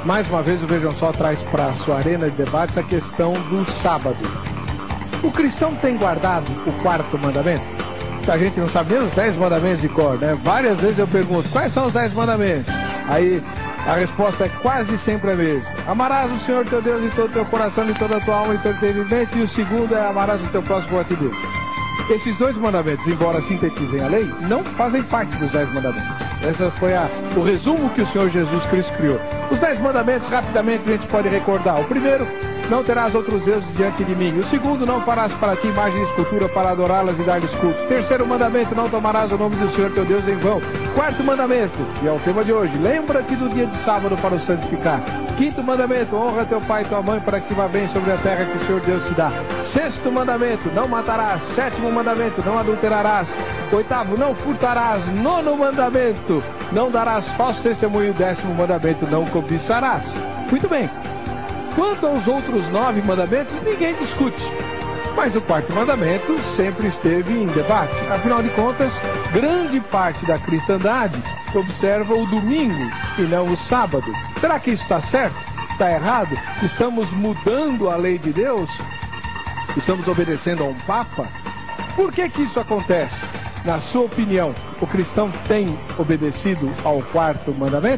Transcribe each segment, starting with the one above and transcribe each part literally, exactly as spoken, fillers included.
Mais uma vez o Vejam Só traz para a sua arena de debates a questão do sábado. O cristão tem guardado o quarto mandamento? A gente não sabe nem os dez mandamentos de cor, né? Várias vezes eu pergunto, quais são os dez mandamentos? Aí a resposta é quase sempre a mesma. Amarás o Senhor teu Deus de todo o teu coração, de toda a tua alma e todo o teu entendimento. E o segundo é amarás o teu próximo a ti Deus. Esses dois mandamentos, embora sintetizem a lei, não fazem parte dos dez mandamentos. Esse foi a, o resumo que o Senhor Jesus Cristo criou. Os dez mandamentos, rapidamente, a gente pode recordar. O primeiro, não terás outros deuses diante de mim. O segundo, não farás para ti imagem de escultura para adorá-las e dar-lhes culto. Terceiro mandamento, não tomarás o nome do Senhor teu Deus em vão. Quarto mandamento, que é o tema de hoje, lembra-te do dia de sábado para o santificar. Quinto mandamento, honra teu pai e tua mãe para que te vá bem sobre a terra que o Senhor Deus te dá. Sexto mandamento, não matarás. Sétimo mandamento, não adulterarás. Oitavo, não furtarás. Nono mandamento, não darás falso testemunho. Décimo mandamento, não cobiçarás. Muito bem. Quanto aos outros nove mandamentos, ninguém discute. Mas o quarto mandamento sempre esteve em debate. Afinal de contas, grande parte da cristandade observa o domingo e não o sábado. Será que isso está certo? Está errado? Estamos mudando a lei de Deus? Estamos obedecendo a um Papa? Por que que isso acontece? Na sua opinião, o cristão tem obedecido ao quarto mandamento?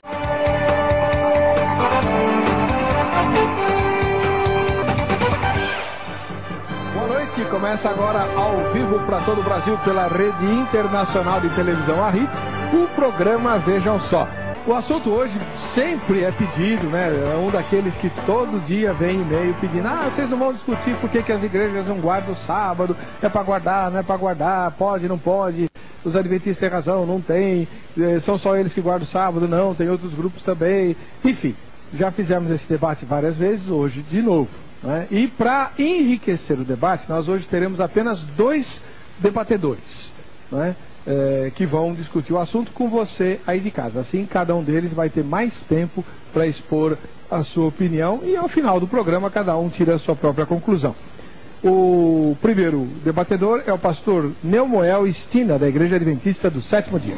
Começa agora ao vivo para todo o Brasil pela Rede Internacional de Televisão, a R I T, o programa Vejam Só. O assunto hoje sempre é pedido, né? É um daqueles que todo dia vem e-mail pedindo, ah, vocês não vão discutir por que que as igrejas não guardam o sábado, é para guardar, não é para guardar, pode, não pode, os adventistas têm razão, não tem, são só eles que guardam o sábado, não, tem outros grupos também, enfim, já fizemos esse debate várias vezes, hoje de novo. Né? E para enriquecer o debate, nós hoje teremos apenas dois debatedores, né? é, que vão discutir o assunto com você aí de casa. Assim, cada um deles vai ter mais tempo para expor a sua opinião e ao final do programa cada um tira a sua própria conclusão. O primeiro debatedor é o pastor Neumoel Stina, da Igreja Adventista do Sétimo Dia.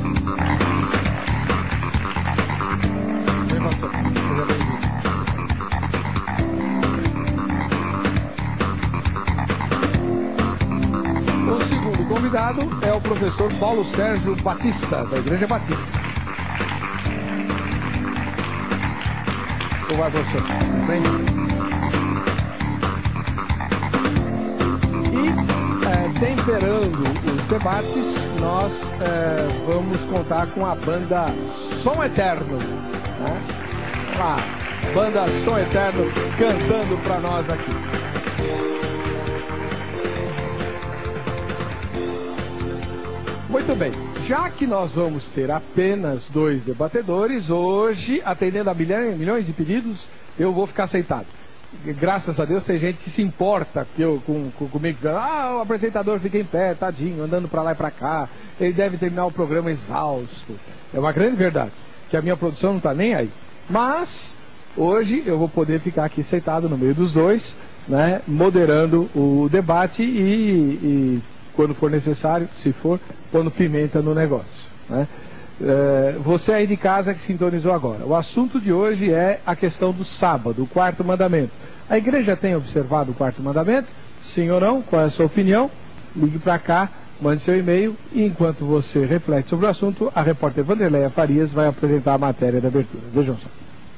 O convidado é o professor Paulo Sérgio Batista, da Igreja Batista. Como vai, professor? Bem? E, é, temperando os debates, nós é, vamos contar com a banda Som Eterno. Né? A banda Som Eterno cantando para nós aqui. Muito bem, já que nós vamos ter apenas dois debatedores, hoje, atendendo a milhões, milhões de pedidos, eu vou ficar sentado. Graças a Deus tem gente que se importa que eu, com, com, comigo, ah, o apresentador fica em pé, tadinho, andando para lá e para cá, ele deve terminar o programa exausto. É uma grande verdade, que a minha produção não está nem aí. Mas, hoje, eu vou poder ficar aqui sentado no meio dos dois, né, moderando o debate e... e quando for necessário, se for, pondo pimenta no negócio. Né? É, você aí de casa que sintonizou agora. O assunto de hoje é a questão do sábado, o quarto mandamento. A igreja tem observado o quarto mandamento? Sim ou não? Qual é a sua opinião? Ligue para cá, mande seu e-mail e enquanto você reflete sobre o assunto, a repórter Vanderleia Farias vai apresentar a matéria da abertura. Vejam só.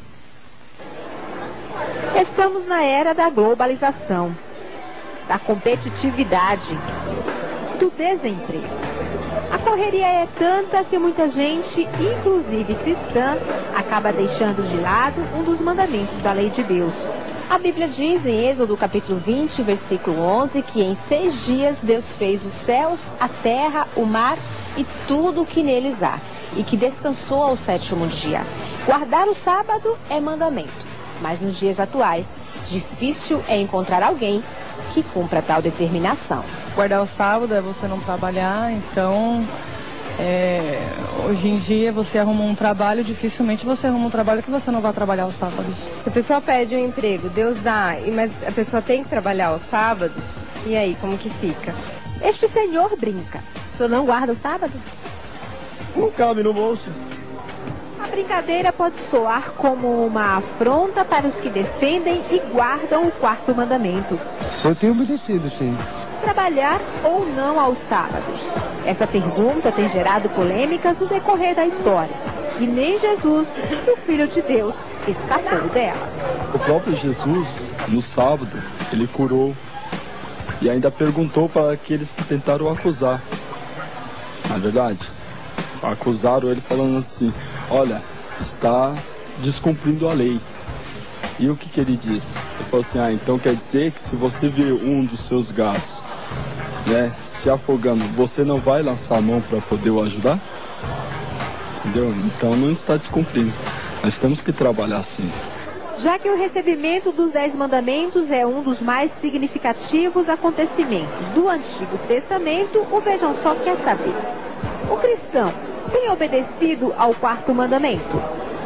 Estamos na era da globalização, da competitividade, do desemprego. A correria é tanta que muita gente, inclusive cristã, acaba deixando de lado um dos mandamentos da lei de Deus. A Bíblia diz em Êxodo capítulo vinte, versículo onze, que em seis dias Deus fez os céus, a terra, o mar e tudo o que neles há, e que descansou ao sétimo dia. Guardar o sábado é mandamento, mas nos dias atuais, difícil é encontrar alguém que cumpra tal determinação. Guardar o sábado é você não trabalhar, então é, hoje em dia você arruma um trabalho, dificilmente você arruma um trabalho que você não vai trabalhar aos sábados. Se a pessoa pede um emprego, Deus dá, mas a pessoa tem que trabalhar aos sábados, e aí, como que fica? Este senhor brinca. O senhor não guarda o sábado? Não cabe no bolso. A brincadeira pode soar como uma afronta para os que defendem e guardam o quarto mandamento. Eu tenho obedecido, sim. Trabalhar ou não aos sábados? Essa pergunta tem gerado polêmicas no decorrer da história. E nem Jesus, o Filho de Deus, escapou dela. O próprio Jesus, no sábado, ele curou e ainda perguntou para aqueles que tentaram acusar. Na verdade, acusaram ele falando assim: olha, está descumprindo a lei. E o que, que ele disse? Ele falou assim: ah, então quer dizer que se você vê um dos seus gatos, né, se afogando, você não vai lançar a mão para poder o ajudar? Entendeu? Então não está descumprindo. Nós temos que trabalhar assim. Já que o recebimento dos Dez Mandamentos é um dos mais significativos acontecimentos do Antigo Testamento, o Vejam Só quer saber: o cristão tem obedecido ao quarto mandamento?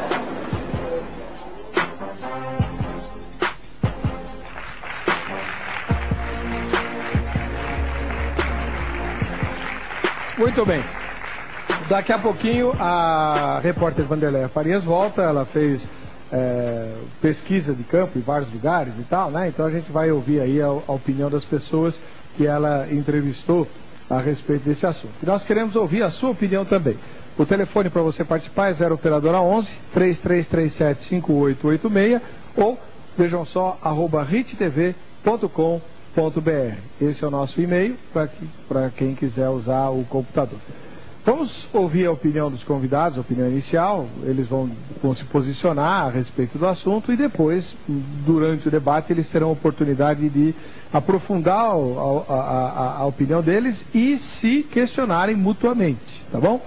Muito bem. Daqui a pouquinho a repórter Vanderleia Farias volta. Ela fez é, pesquisa de campo em vários lugares e tal, né? Então a gente vai ouvir aí a, a opinião das pessoas que ela entrevistou a respeito desse assunto. E nós queremos ouvir a sua opinião também. O telefone para você participar é zero operadora onze, três três três sete, cinco oito oito seis ou vejam só, arroba rittv ponto com ponto br. Esse é o nosso e-mail para que, para quem quiser usar o computador. Vamos ouvir a opinião dos convidados, a opinião inicial. Eles vão, vão se posicionar a respeito do assunto e depois, durante o debate, eles terão a oportunidade de aprofundar a, a, a, a opinião deles e se questionarem mutuamente, tá bom?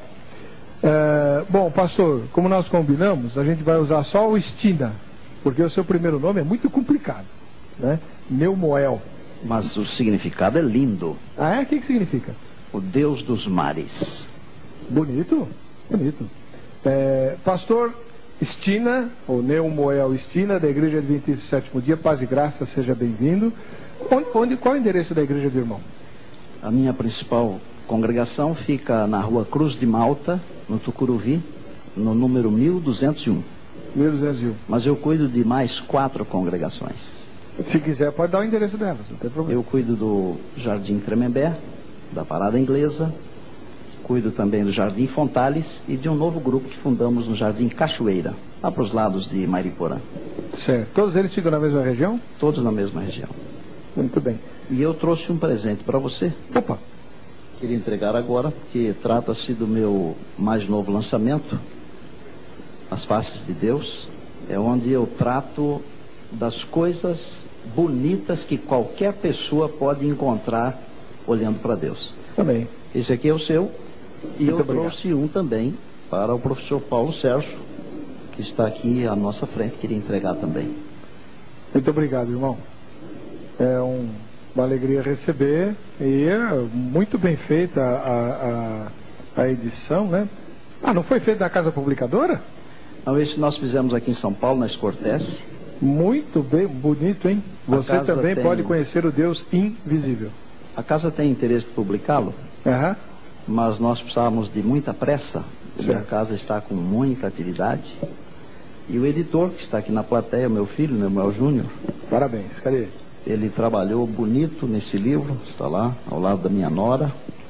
É, bom, pastor, como nós combinamos, a gente vai usar só o Estina, porque o seu primeiro nome é muito complicado, né? Neumoel. Mas o significado é lindo. Ah, é? O que, que significa? O Deus dos mares. Bonito, bonito. É, pastor Estina, ou Neumoel Estina, da Igreja Adventista do Sétimo Dia, paz e graça, seja bem-vindo. Onde, onde, qual é o endereço da Igreja do Irmão? A minha principal congregação fica na rua Cruz de Malta, no Tucuruvi, no número mil duzentos e um. mil duzentos e um. Mas eu cuido de mais quatro congregações. Se quiser, pode dar o endereço delas, não tem problema. Eu cuido do Jardim Tremembé, da Parada Inglesa, cuido também do Jardim Fontales e de um novo grupo que fundamos no Jardim Cachoeira, lá para os lados de Mariporã. Certo. Todos eles ficam na mesma região? Todos na mesma região. Muito bem. E eu trouxe um presente para você. Opa! Queria entregar agora, porque trata-se do meu mais novo lançamento, As Faces de Deus. É onde eu trato das coisas bonitas que qualquer pessoa pode encontrar olhando para Deus. Também. Esse aqui é o seu. E Muito eu obrigado. trouxe um também para o professor Paulo Sérgio, que está aqui à nossa frente, queria entregar também. Muito obrigado, irmão. É um, uma alegria receber e é muito bem feita a, a, a edição, né? Ah, não foi feita na Casa Publicadora? Não, esse nós fizemos aqui em São Paulo, na Escortece. Muito bem, bonito, hein? Você também tem... pode conhecer o Deus invisível. A casa tem interesse de publicá-lo, Aham. mas nós precisávamos de muita pressa. E a Certo. casa está com muita atividade. E o editor, que está aqui na plateia, meu filho, Neumoel Júnior, Parabéns, cadê? ele trabalhou bonito nesse livro, está lá, ao lado da minha nora.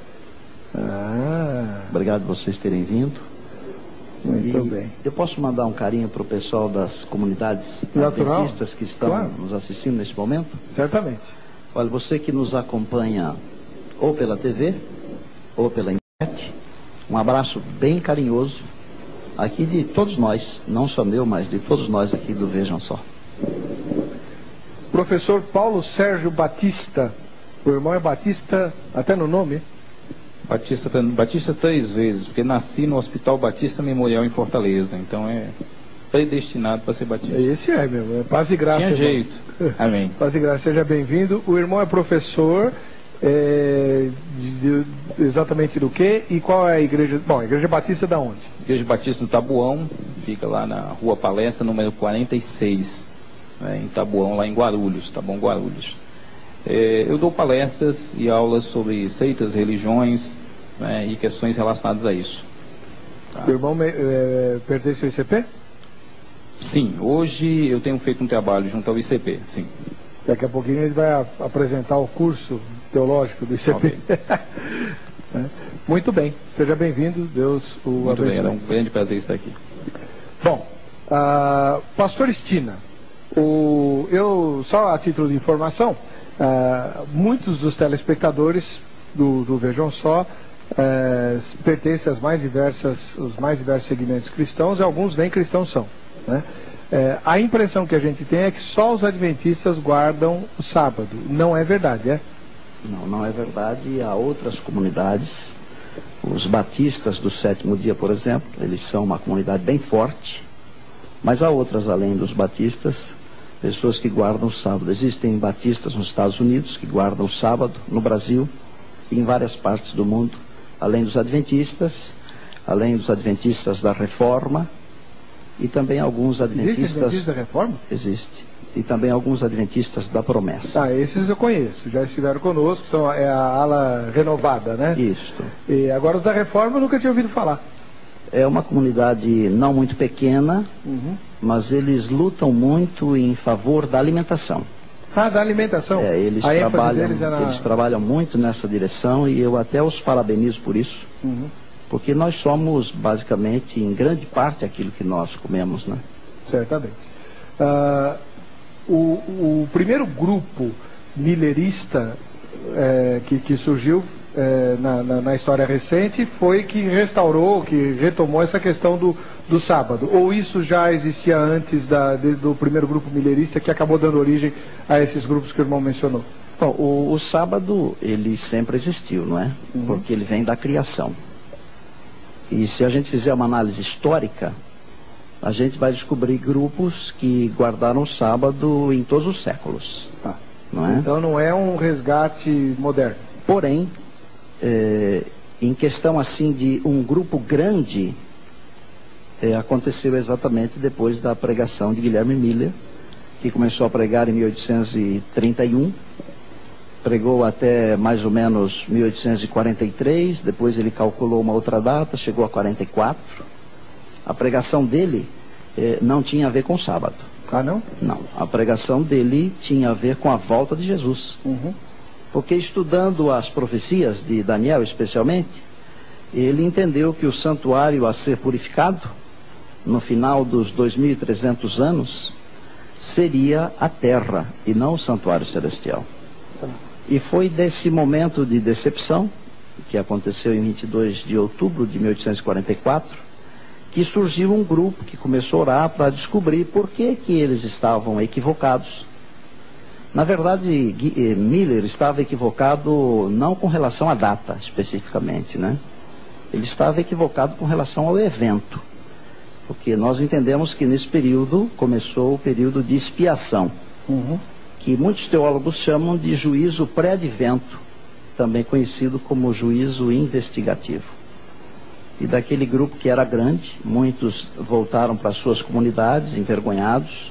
Ah, Obrigado por vocês terem vindo. muito E bem. eu posso mandar um carinho para o pessoal das comunidades Natural. adventistas que estão Claro. nos assistindo nesse momento? Certamente. Olha, você que nos acompanha ou pela T V ou pela internet, um abraço bem carinhoso aqui de todos nós, não só meu, mas de todos nós aqui do Vejam Só. Professor Paulo Sérgio Batista. O irmão é Batista até no nome? Batista, Batista três vezes, porque nasci no Hospital Batista Memorial em Fortaleza, então é predestinado para ser batista. Esse é, meu. É paz e graça. Tinha irmão. jeito. Amém. Paz e graça, seja bem-vindo. O irmão é professor é, de, de, exatamente do que? E qual é a igreja? Bom, a igreja batista da onde? Igreja Batista no Tabuão, fica lá na Rua Palestra, número quarenta e seis, né, em Tabuão, lá em Guarulhos, Tabuão, Guarulhos. É, eu dou palestras e aulas sobre seitas, religiões, né, e questões relacionadas a isso. Tá. O irmão é, pertence ao I C P? Sim, hoje eu tenho feito um trabalho junto ao I C P, sim. Daqui a pouquinho ele vai a, apresentar o curso teológico do I C P. Okay. É. Muito bem, seja bem-vindo, Deus o Muito abençoe. bem, era um grande prazer estar aqui. Bom, uh, Pastor Estina, o, eu, só a título de informação, uh, muitos dos telespectadores do, do Vejam Só uh, pertencem às mais diversas, os mais diversos segmentos cristãos, e alguns nem cristãos são, né? É, a impressão que a gente tem é que só os adventistas guardam o sábado. Não é verdade, é? Não, não é verdade. Há outras comunidades. Os batistas do sétimo dia, por exemplo, eles são uma comunidade bem forte. Mas há outras, além dos batistas, pessoas que guardam o sábado. Existem batistas nos Estados Unidos que guardam o sábado, no Brasil e em várias partes do mundo. Além dos adventistas, além dos adventistas da Reforma, e também alguns adventistas... Existe adventista da Reforma? Existe. E também alguns adventistas da Promessa. Ah, esses eu conheço, já estiveram conosco, são, é a ala renovada, né? Isso. E agora os da Reforma eu nunca tinha ouvido falar. É uma comunidade não muito pequena, uhum. mas eles lutam muito em favor da alimentação. Ah, da alimentação? É, eles, a trabalham, deles é na... eles trabalham muito nessa direção e eu até os parabenizo por isso. Uhum. Porque nós somos, basicamente, em grande parte, aquilo que nós comemos, né? Certamente. Uh, o, o primeiro grupo millerista é, que, que surgiu é, na, na, na história recente foi que restaurou, que retomou essa questão do, do sábado. Ou isso já existia antes da, de, do primeiro grupo millerista que acabou dando origem a esses grupos que o irmão mencionou? Bom, o, o sábado, ele sempre existiu, não é? Uhum. Porque ele vem da criação. E se a gente fizer uma análise histórica, a gente vai descobrir grupos que guardaram o sábado em todos os séculos. Ah, não é? Então não é um resgate moderno. Porém, é, em questão assim de um grupo grande, é, aconteceu exatamente depois da pregação de Guilherme Miller, que começou a pregar em mil oitocentos e trinta e um. Pregou até mais ou menos mil oitocentos e quarenta e três, depois ele calculou uma outra data, chegou a quarenta e quatro. A pregação dele eh, não tinha a ver com o sábado. Ah, não? Não, a pregação dele tinha a ver com a volta de Jesus. Uhum. Porque estudando as profecias de Daniel especialmente, ele entendeu que o santuário a ser purificado, no final dos dois mil e trezentos anos, seria a terra e não o santuário celestial. E foi desse momento de decepção, que aconteceu em vinte e dois de outubro de mil oitocentos e quarenta e quatro, que surgiu um grupo que começou a orar para descobrir por que, que eles estavam equivocados. Na verdade, Miller estava equivocado não com relação à data, especificamente, né? Ele estava equivocado com relação ao evento. Porque nós entendemos que nesse período começou o período de expiação. Uhum. Que muitos teólogos chamam de juízo pré-advento, também conhecido como juízo investigativo. E daquele grupo que era grande, muitos voltaram para suas comunidades, envergonhados,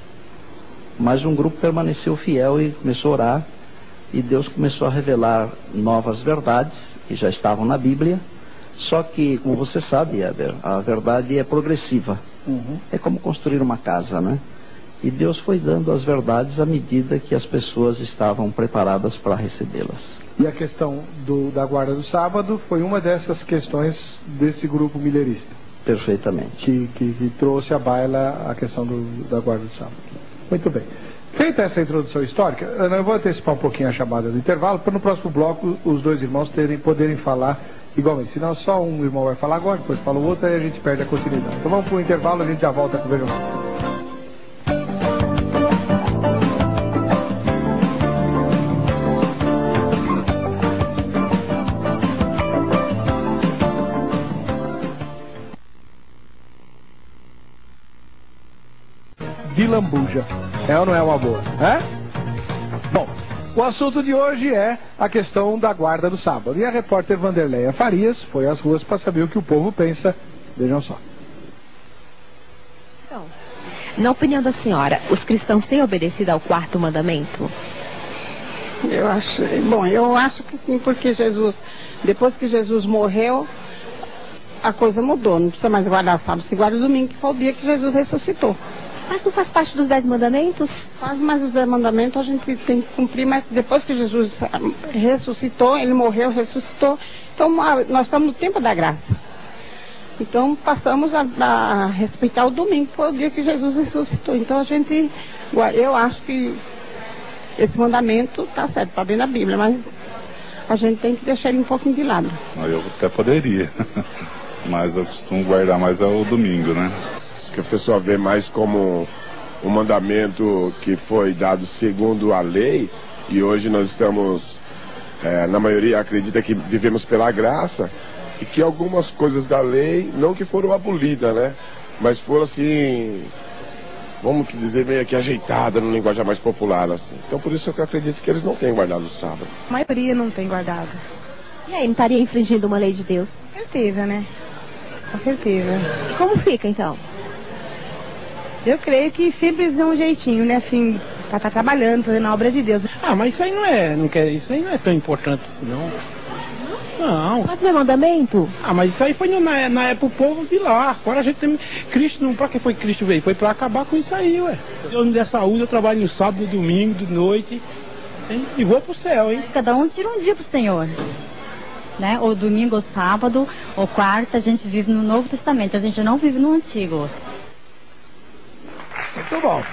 mas um grupo permaneceu fiel e começou a orar, e Deus começou a revelar novas verdades, que já estavam na Bíblia, só que, como você sabe, Heber, a verdade é progressiva. Uhum. É como construir uma casa, né? E Deus foi dando as verdades à medida que as pessoas estavam preparadas para recebê-las. E a questão do, da guarda do sábado foi uma dessas questões desse grupo millerista. Perfeitamente. Que, que, que trouxe à baila a questão do, da guarda do sábado. Muito bem. Feita essa introdução histórica, eu vou antecipar um pouquinho a chamada do intervalo, para no próximo bloco os dois irmãos terem, poderem falar igualmente. Senão só um irmão vai falar agora, depois fala o outro, aí a gente perde a continuidade. Então vamos para o intervalo, a gente já volta com o Vejam Só. De lambuja. É ou não é uma boa? É? Bom, o assunto de hoje é a questão da guarda do sábado. E a repórter Vanderleia Farias foi às ruas para saber o que o povo pensa. Vejam só. Então, na opinião da senhora, os cristãos têm obedecido ao quarto mandamento? Eu acho, bom, eu acho que sim, porque Jesus, depois que Jesus morreu, a coisa mudou, não precisa mais guardar sábado, se guarda o domingo, que foi o dia que Jesus ressuscitou. Mas não faz parte dos dez mandamentos? Faz, mas os dez mandamentos a gente tem que cumprir, mas depois que Jesus ressuscitou, ele morreu, ressuscitou, então nós estamos no tempo da graça. Então passamos a, a respeitar o domingo, que foi o dia que Jesus ressuscitou. Então a gente, eu acho que esse mandamento está certo, está dentro da Bíblia, mas a gente tem que deixar ele um pouquinho de lado. Eu até poderia, mas eu costumo guardar mais é o domingo, né? Que a pessoa vê mais como um mandamento que foi dado segundo a lei, e hoje nós estamos, é, na maioria acredita que vivemos pela graça, e que algumas coisas da lei, não que foram abolidas, né? Mas foram assim, vamos dizer, meio que ajeitada no linguajar mais popular, assim. Então por isso eu acredito que eles não têm guardado o sábado. A maioria não tem guardado. E aí, não estaria infringindo uma lei de Deus? Com certeza, né? Com certeza. E como fica, então? Eu creio que sempre dá um jeitinho, né? Assim, pra estar trabalhando, fazendo a obra de Deus. Ah, mas isso aí não é, não quer, isso aí não é tão importante assim, não. Não. Mas não é mandamento? Ah, mas isso aí foi na, na época o povo de lá. Agora a gente tem. Cristo, não, pra que foi que Cristo veio? Foi pra acabar com isso aí, ué. Deus me der saúde, eu trabalho no sábado, no domingo, de noite. Hein? E vou pro céu, hein? Cada um tira um dia pro Senhor. Né? Ou domingo, ou sábado, ou quarta, a gente vive no Novo Testamento, a gente não vive no Antigo. Muito bom.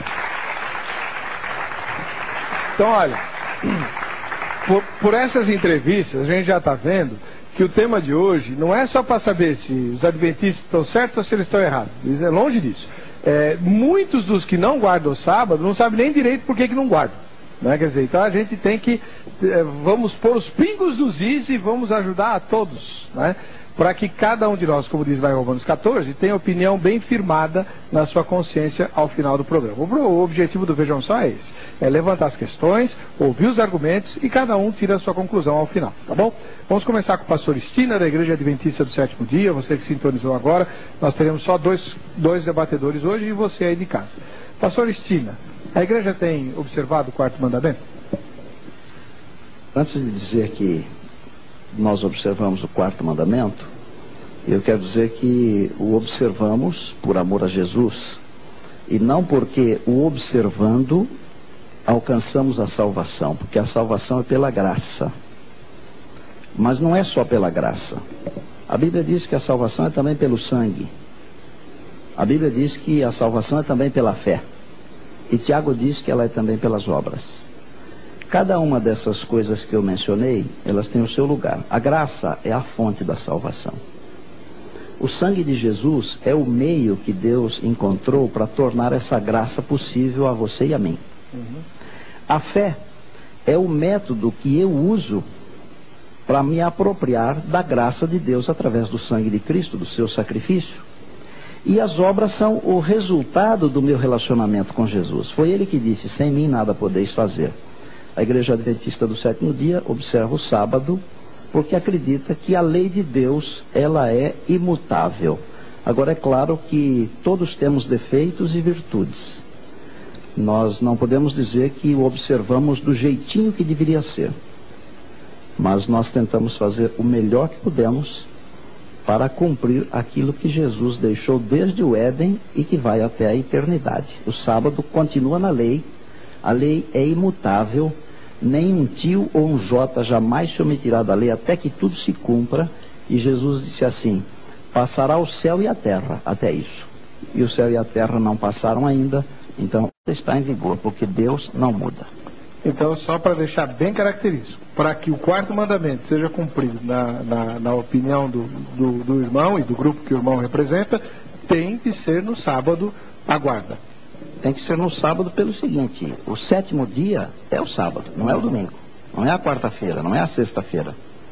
Então, olha, por, por essas entrevistas, a gente já está vendo que o tema de hoje não é só para saber se os adventistas estão certos ou se eles estão errados. É longe disso. É, muitos dos que não guardam o sábado não sabem nem direito por que, que não guardam. Né? Quer dizer, então a gente tem que, é, vamos pôr os pingos dos is e vamos ajudar a todos, né? Para que cada um de nós, como diz lá em Romanos quatorze, tenha opinião bem firmada na sua consciência ao final do programa. O objetivo do Vejam Só é esse, é levantar as questões, ouvir os argumentos e cada um tira a sua conclusão ao final, tá bom? Vamos começar com o pastor Estina, da Igreja Adventista do Sétimo Dia. Você que sintonizou agora, nós teremos só dois, dois debatedores hoje e você aí de casa. Pastor Estina, a igreja tem observado o quarto mandamento? Antes de dizer que nós observamos o quarto mandamento, eu quero dizer que o observamos por amor a Jesus, e não porque o observando alcançamos a salvação, porque a salvação é pela graça. Mas não é só pela graça. A Bíblia diz que a salvação é também pelo sangue. A Bíblia diz que a salvação é também pela fé. E Tiago diz que ela é também pelas obras. Cada uma dessas coisas que eu mencionei, elas têm o seu lugar. A graça é a fonte da salvação. O sangue de Jesus é o meio que Deus encontrou para tornar essa graça possível a você e a mim. Uhum. A fé é o método que eu uso para me apropriar da graça de Deus através do sangue de Cristo, do seu sacrifício. E as obras são o resultado do meu relacionamento com Jesus. Foi Ele que disse, sem mim nada podeis fazer. A Igreja Adventista do Sétimo Dia observa o sábado porque acredita que a lei de Deus, ela é imutável. Agora é claro que todos temos defeitos e virtudes. Nós não podemos dizer que o observamos do jeitinho que deveria ser. Mas nós tentamos fazer o melhor que podemos para cumprir aquilo que Jesus deixou desde o Éden e que vai até a eternidade. O sábado continua na lei, a lei é imutável, nem um tio ou um jota jamais se omitirá da lei até que tudo se cumpra. E Jesus disse assim, passará o céu e a terra até isso. E o céu e a terra não passaram ainda, então está em vigor, porque Deus não muda. Então, só para deixar bem característico, para que o quarto mandamento seja cumprido na, na, na opinião do, do, do irmão e do grupo que o irmão representa, tem que ser no sábado a guarda. Tem que ser no sábado pelo seguinte, o sétimo dia é o sábado, não é o domingo, não é a quarta-feira, não é a sexta-feira.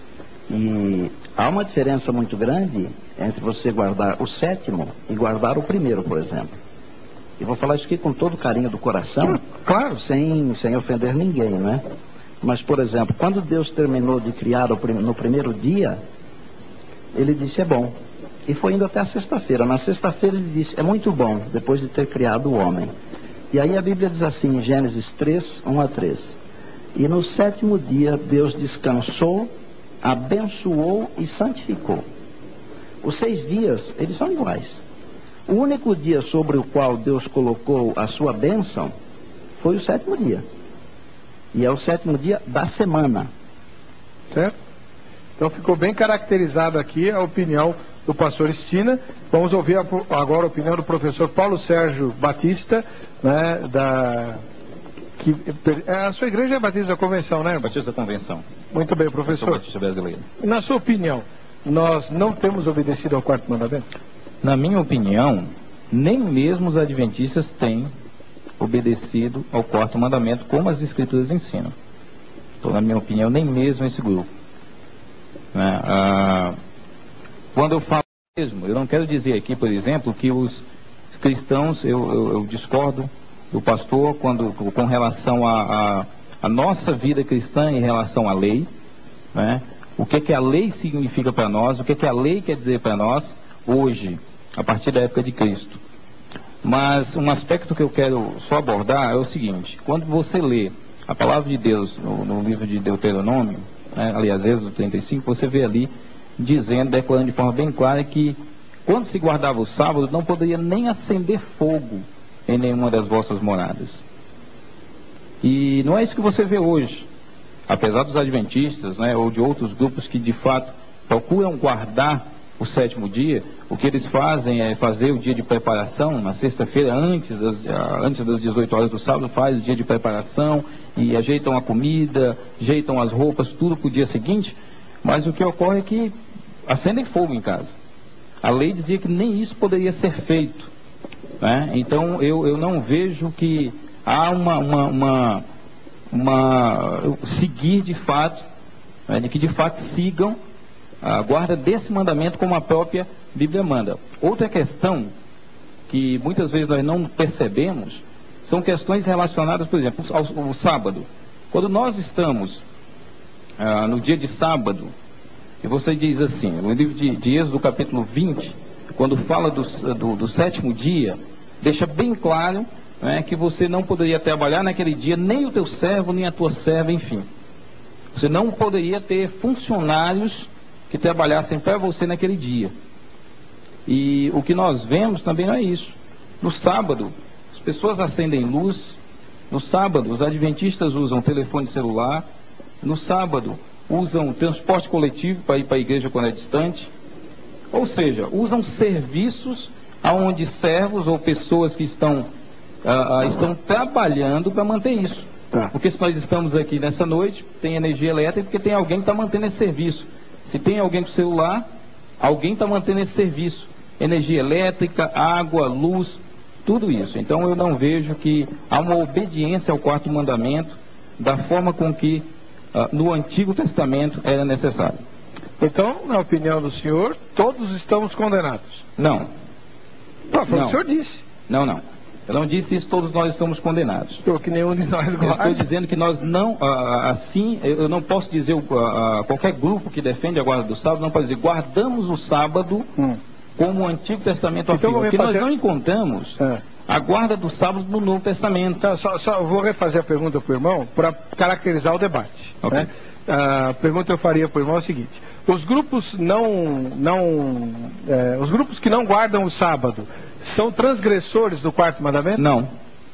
E há uma diferença muito grande entre você guardar o sétimo e guardar o primeiro, por exemplo. E vou falar isso aqui com todo o carinho do coração, claro, sem, sem ofender ninguém, não é? Mas, por exemplo, quando Deus terminou de criar o, no primeiro dia, Ele disse, é bom. E foi indo até a sexta-feira. Na sexta-feira Ele disse, é muito bom, depois de ter criado o homem. E aí a Bíblia diz assim, em Gênesis três, um a três. E no sétimo dia Deus descansou, abençoou e santificou. Os seis dias, eles são iguais. O único dia sobre o qual Deus colocou a sua bênção foi o sétimo dia. E é o sétimo dia da semana. Certo? Então ficou bem caracterizado aqui a opinião do pastor Estina. Vamos ouvir agora a opinião do professor Paulo Sérgio Batista, né, da... Que, a sua igreja é Batista da Convenção, né? Batista da Convenção. Muito bem, professor. Batista brasileiro. Na sua opinião, nós não temos obedecido ao quarto mandamento? Na minha opinião, nem mesmo os adventistas têm obedecido ao quarto mandamento, como as escrituras ensinam. Então, na minha opinião, nem mesmo esse grupo. Né? Ah, quando eu falo mesmo, eu não quero dizer aqui, por exemplo, que os cristãos, eu, eu, eu discordo do pastor quando, com relação a, a, a nossa vida cristã em relação à lei, né? O que, que a lei significa para nós, o que, que a lei quer dizer para nós hoje, a partir da época de Cristo. Mas um aspecto que eu quero só abordar é o seguinte: quando você lê a palavra de Deus no, no livro de Deuteronômio, né, aliás, Êxodo trinta e cinco, você vê ali dizendo, declarando de forma bem clara que quando se guardava o sábado, não poderia nem acender fogo em nenhuma das vossas moradas. E não é isso que você vê hoje. Apesar dos adventistas, né, ou de outros grupos que de fato procuram guardar o sétimo dia, o que eles fazem é fazer o dia de preparação, na sexta-feira, antes das, antes das dezoito horas do sábado, faz o dia de preparação e ajeitam a comida, ajeitam as roupas, tudo para o dia seguinte, mas o que ocorre é que acendem fogo em casa. A lei dizia que nem isso poderia ser feito, né? Então eu, eu não vejo que há uma, uma, uma, uma seguir de fato, né, de que de fato sigam a guarda desse mandamento como a própria Bíblia manda. Outra questão que muitas vezes nós não percebemos são questões relacionadas, por exemplo, ao, ao sábado. Quando nós estamos ah, no dia de sábado, e você diz assim, no livro de, de Êxodo capítulo vinte, quando fala do, do, do sétimo dia, deixa bem claro, né, que você não poderia trabalhar naquele dia, nem o teu servo, nem a tua serva, enfim. Você não poderia ter funcionários que trabalhassem para você naquele dia. E o que nós vemos também não é isso. No sábado, as pessoas acendem luz. No sábado, os adventistas usam telefone celular. No sábado, usam transporte coletivo para ir para a igreja quando é distante. Ou seja, usam serviços aonde servos ou pessoas que estão, ah, ah, estão trabalhando para manter isso. Tá. Porque se nós estamos aqui nessa noite, tem energia elétrica porque tem alguém que está mantendo esse serviço. Se tem alguém com celular, alguém está mantendo esse serviço. Energia elétrica, água, luz, tudo isso. Então eu não vejo que há uma obediência ao quarto mandamento da forma com que uh, no Antigo Testamento era necessário. Então, na opinião do senhor, todos estamos condenados? Não. Não, foi não. O senhor disse. Não, não. Eu não disse isso, todos nós estamos condenados. Estou que nenhum de nós guarda. Eu estou dizendo que nós não, ah, assim, eu não posso dizer, ah, qualquer grupo que defende a guarda do sábado, não pode dizer, guardamos o sábado hum. como o Antigo Testamento então, afirma. Porque refazer... nós não encontramos é. a guarda do sábado no Novo Testamento. Tá, só, só vou refazer a pergunta para o irmão para caracterizar o debate. Okay. Né? A pergunta eu faria para o irmão é a seguinte: os grupos não, não, é, os grupos que não guardam o sábado são transgressores do quarto mandamento? Não.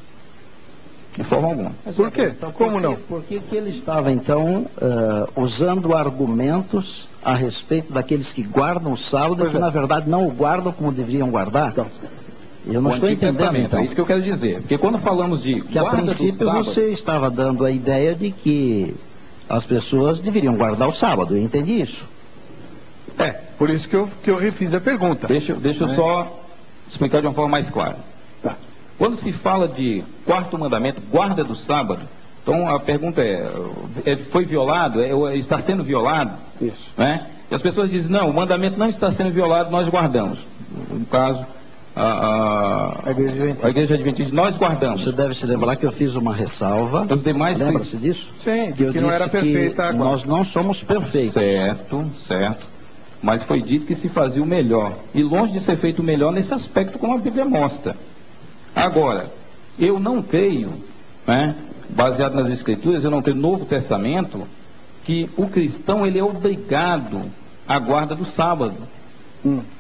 De forma alguma. Por quê? Então, Como por que, não? Por que que ele estava, então, uh, usando argumentos a respeito daqueles que guardam o sábado pois e que, é. na verdade, não o guardam como deveriam guardar? Então, eu não o estou entendendo, então. É isso que eu quero dizer. Porque quando falamos de que, a princípio, sábado, você estava dando a ideia de que as pessoas deveriam guardar o sábado. Eu entendi isso. É, por isso que eu, que eu refiz a pergunta. Deixa, deixa eu é. só explicar de uma forma mais clara. Tá. Quando se fala de quarto mandamento, guarda do sábado, então a pergunta é, é foi violado? É, está sendo violado? Isso. Né? E as pessoas dizem, não, o mandamento não está sendo violado, nós guardamos. No caso, a, a, a, igreja, Adventista. a igreja Adventista, nós guardamos. Você deve se lembrar que eu fiz uma ressalva. Os demais, lembra-se disso? Sim, que, eu que não era perfeita. Nós não somos perfeitos. Certo, certo. Mas foi dito que se fazia o melhor. E longe de ser feito o melhor nesse aspecto, como a Bíblia mostra. Agora, eu não creio, né, baseado nas Escrituras, eu não creio no Novo Testamento, que o cristão ele é obrigado à guarda do sábado. Hum.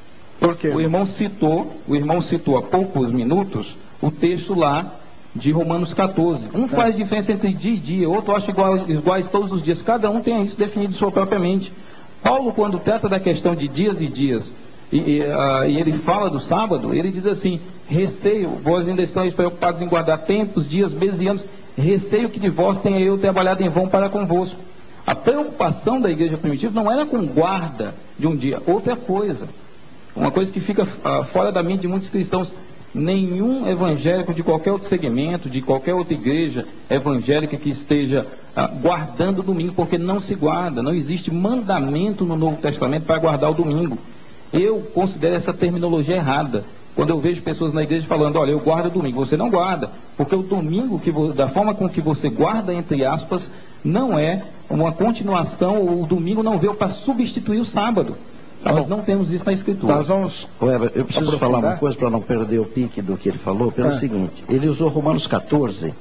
Por quê? O irmão citou, o irmão citou há poucos minutos o texto lá de Romanos quatorze. Um faz diferença entre dia e dia, outro acha iguais, iguais todos os dias. Cada um tem isso definido de sua própria mente. Paulo, quando trata da questão de dias e dias, e, e, uh, e ele fala do sábado, ele diz assim: receio, vós ainda estáis preocupados em guardar tempos, dias, meses e anos, receio que de vós tenha eu trabalhado em vão para convosco. A preocupação da igreja primitiva não era com guarda de um dia, outra coisa. Uma coisa que fica uh, fora da mente de muitos cristãos. Nenhum evangélico de qualquer outro segmento, de qualquer outra igreja evangélica que esteja uh, guardando o domingo, porque não se guarda, não existe mandamento no Novo Testamento para guardar o domingo. Eu considero essa terminologia errada. Quando eu vejo pessoas na igreja falando, olha, eu guardo o domingo, você não guarda, porque o domingo, que vo, da forma com que você guarda, entre aspas, não é uma continuação, o domingo não veio para substituir o sábado. Tá, nós não temos isso na Escritura. Nós vamos... Ué, eu preciso falar uma coisa para não perder o pique do que ele falou, pelo é. seguinte, ele usou Romanos quatorze,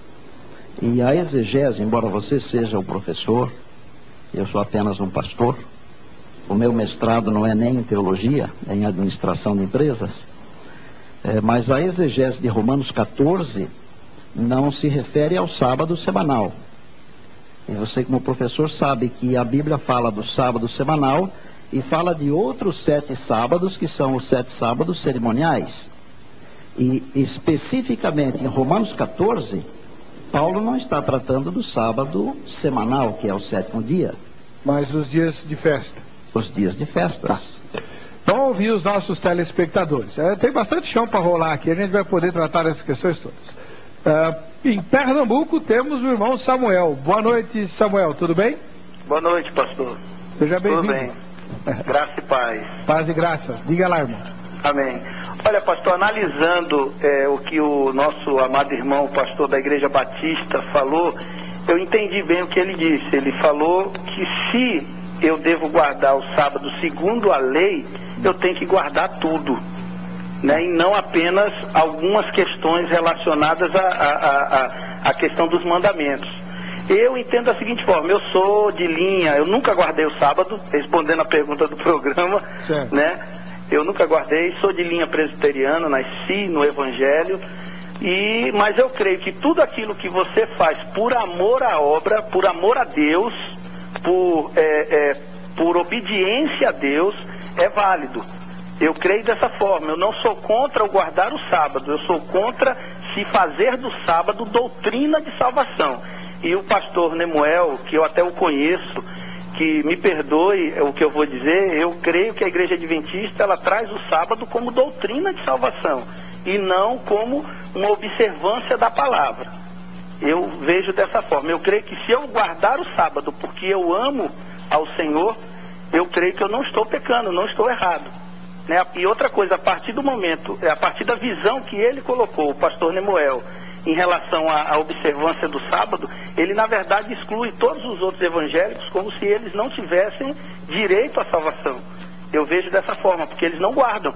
e a exegese, embora você seja o professor, eu sou apenas um pastor, o meu mestrado não é nem em teologia, é em administração de empresas, é, mas a exegese de Romanos quatorze não se refere ao sábado semanal. E você, como professor, sabe que a Bíblia fala do sábado semanal e fala de outros sete sábados, que são os sete sábados cerimoniais. E especificamente em Romanos quatorze, Paulo não está tratando do sábado semanal, que é o sétimo dia. Mas os dias de festa. Os dias de festas. Tá. Vamos ouvir os nossos telespectadores. É, tem bastante chão para rolar aqui, a gente vai poder tratar essas questões todas. Uh, em Pernambuco temos o irmão Samuel. Boa noite, Samuel, tudo bem? Boa noite, pastor. Seja bem-vindo. Tudo bem. Graça e paz. Paz e graça. Diga lá, irmão. Amém. Olha, pastor, analisando é, o que o nosso amado irmão, pastor da Igreja Batista, falou, eu entendi bem o que ele disse. Ele falou que se eu devo guardar o sábado segundo a lei, eu tenho que guardar tudo, né? E não apenas algumas questões relacionadas à a, a, a, a questão dos mandamentos. Eu entendo da seguinte forma, eu sou de linha, eu nunca guardei o sábado, respondendo a pergunta do programa, certo, né? Eu nunca guardei, sou de linha presbiteriana, nasci no Evangelho, e, mas eu creio que tudo aquilo que você faz por amor à obra, por amor a Deus, por, é, é, por obediência a Deus, é válido. Eu creio dessa forma, eu não sou contra o guardar o sábado, eu sou contra se fazer do sábado doutrina de salvação. E o pastor Nemuel, que eu até o conheço, que me perdoe o que eu vou dizer, eu creio que a Igreja Adventista, ela traz o sábado como doutrina de salvação, e não como uma observância da palavra. Eu vejo dessa forma, eu creio que se eu guardar o sábado porque eu amo ao Senhor, eu creio que eu não estou pecando, não estou errado, né? E outra coisa, a partir do momento, a partir da visão que ele colocou, o pastor Nemuel, em relação à, à observância do sábado, ele na verdade exclui todos os outros evangélicos como se eles não tivessem direito à salvação. Eu vejo dessa forma, porque eles não guardam.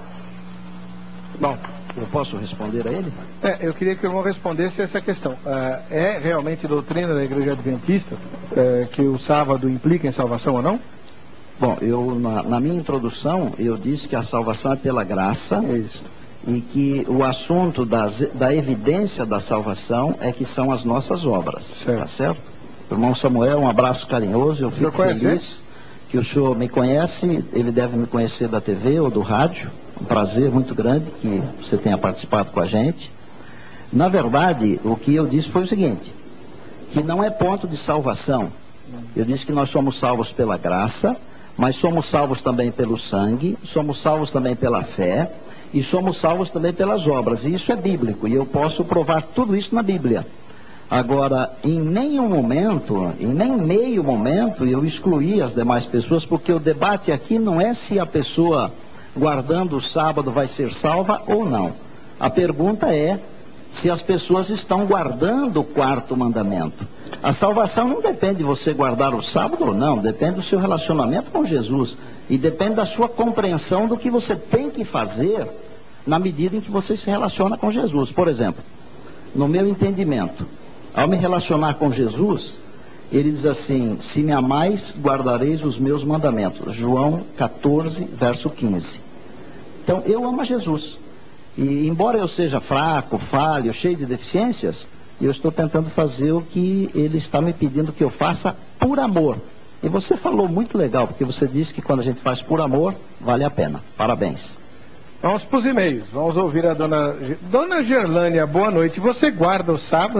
Bom, eu posso responder a ele? É, eu queria que o irmão respondesse essa questão. Uh, é realmente doutrina da Igreja Adventista uh, que o sábado implica em salvação ou não? Bom, eu na, na minha introdução, eu disse que a salvação é pela graça. Isso. E que o assunto das, da evidência da salvação é que são as nossas obras, certo. Tá certo? Irmão Samuel, um abraço carinhoso, eu fico feliz que o senhor me conhece, ele deve me conhecer da T V ou do rádio, um prazer muito grande que você tenha participado com a gente. Na verdade, o que eu disse foi o seguinte, que não é ponto de salvação, eu disse que nós somos salvos pela graça, mas somos salvos também pelo sangue, somos salvos também pela fé, e somos salvos também pelas obras, e isso é bíblico, e eu posso provar tudo isso na Bíblia. Agora, em nenhum momento, em nem meio momento, eu excluí as demais pessoas, porque o debate aqui não é se a pessoa guardando o sábado vai ser salva ou não. A pergunta é se as pessoas estão guardando o quarto mandamento. A salvação não depende de você guardar o sábado ou não, depende do seu relacionamento com Jesus, e depende da sua compreensão do que você tem que fazer na medida em que você se relaciona com Jesus. Por exemplo, no meu entendimento, ao me relacionar com Jesus, ele diz assim, se me amais, guardareis os meus mandamentos. João quatorze, verso quinze. Então, eu amo a Jesus. E embora eu seja fraco, falho, cheio de deficiências, eu estou tentando fazer o que ele está me pedindo que eu faça por amor. E você falou muito legal, porque você disse que quando a gente faz por amor, vale a pena. Parabéns. Vamos para os e-mails. Vamos ouvir a dona... Dona Gerlânia, boa noite. Você guarda o sábado?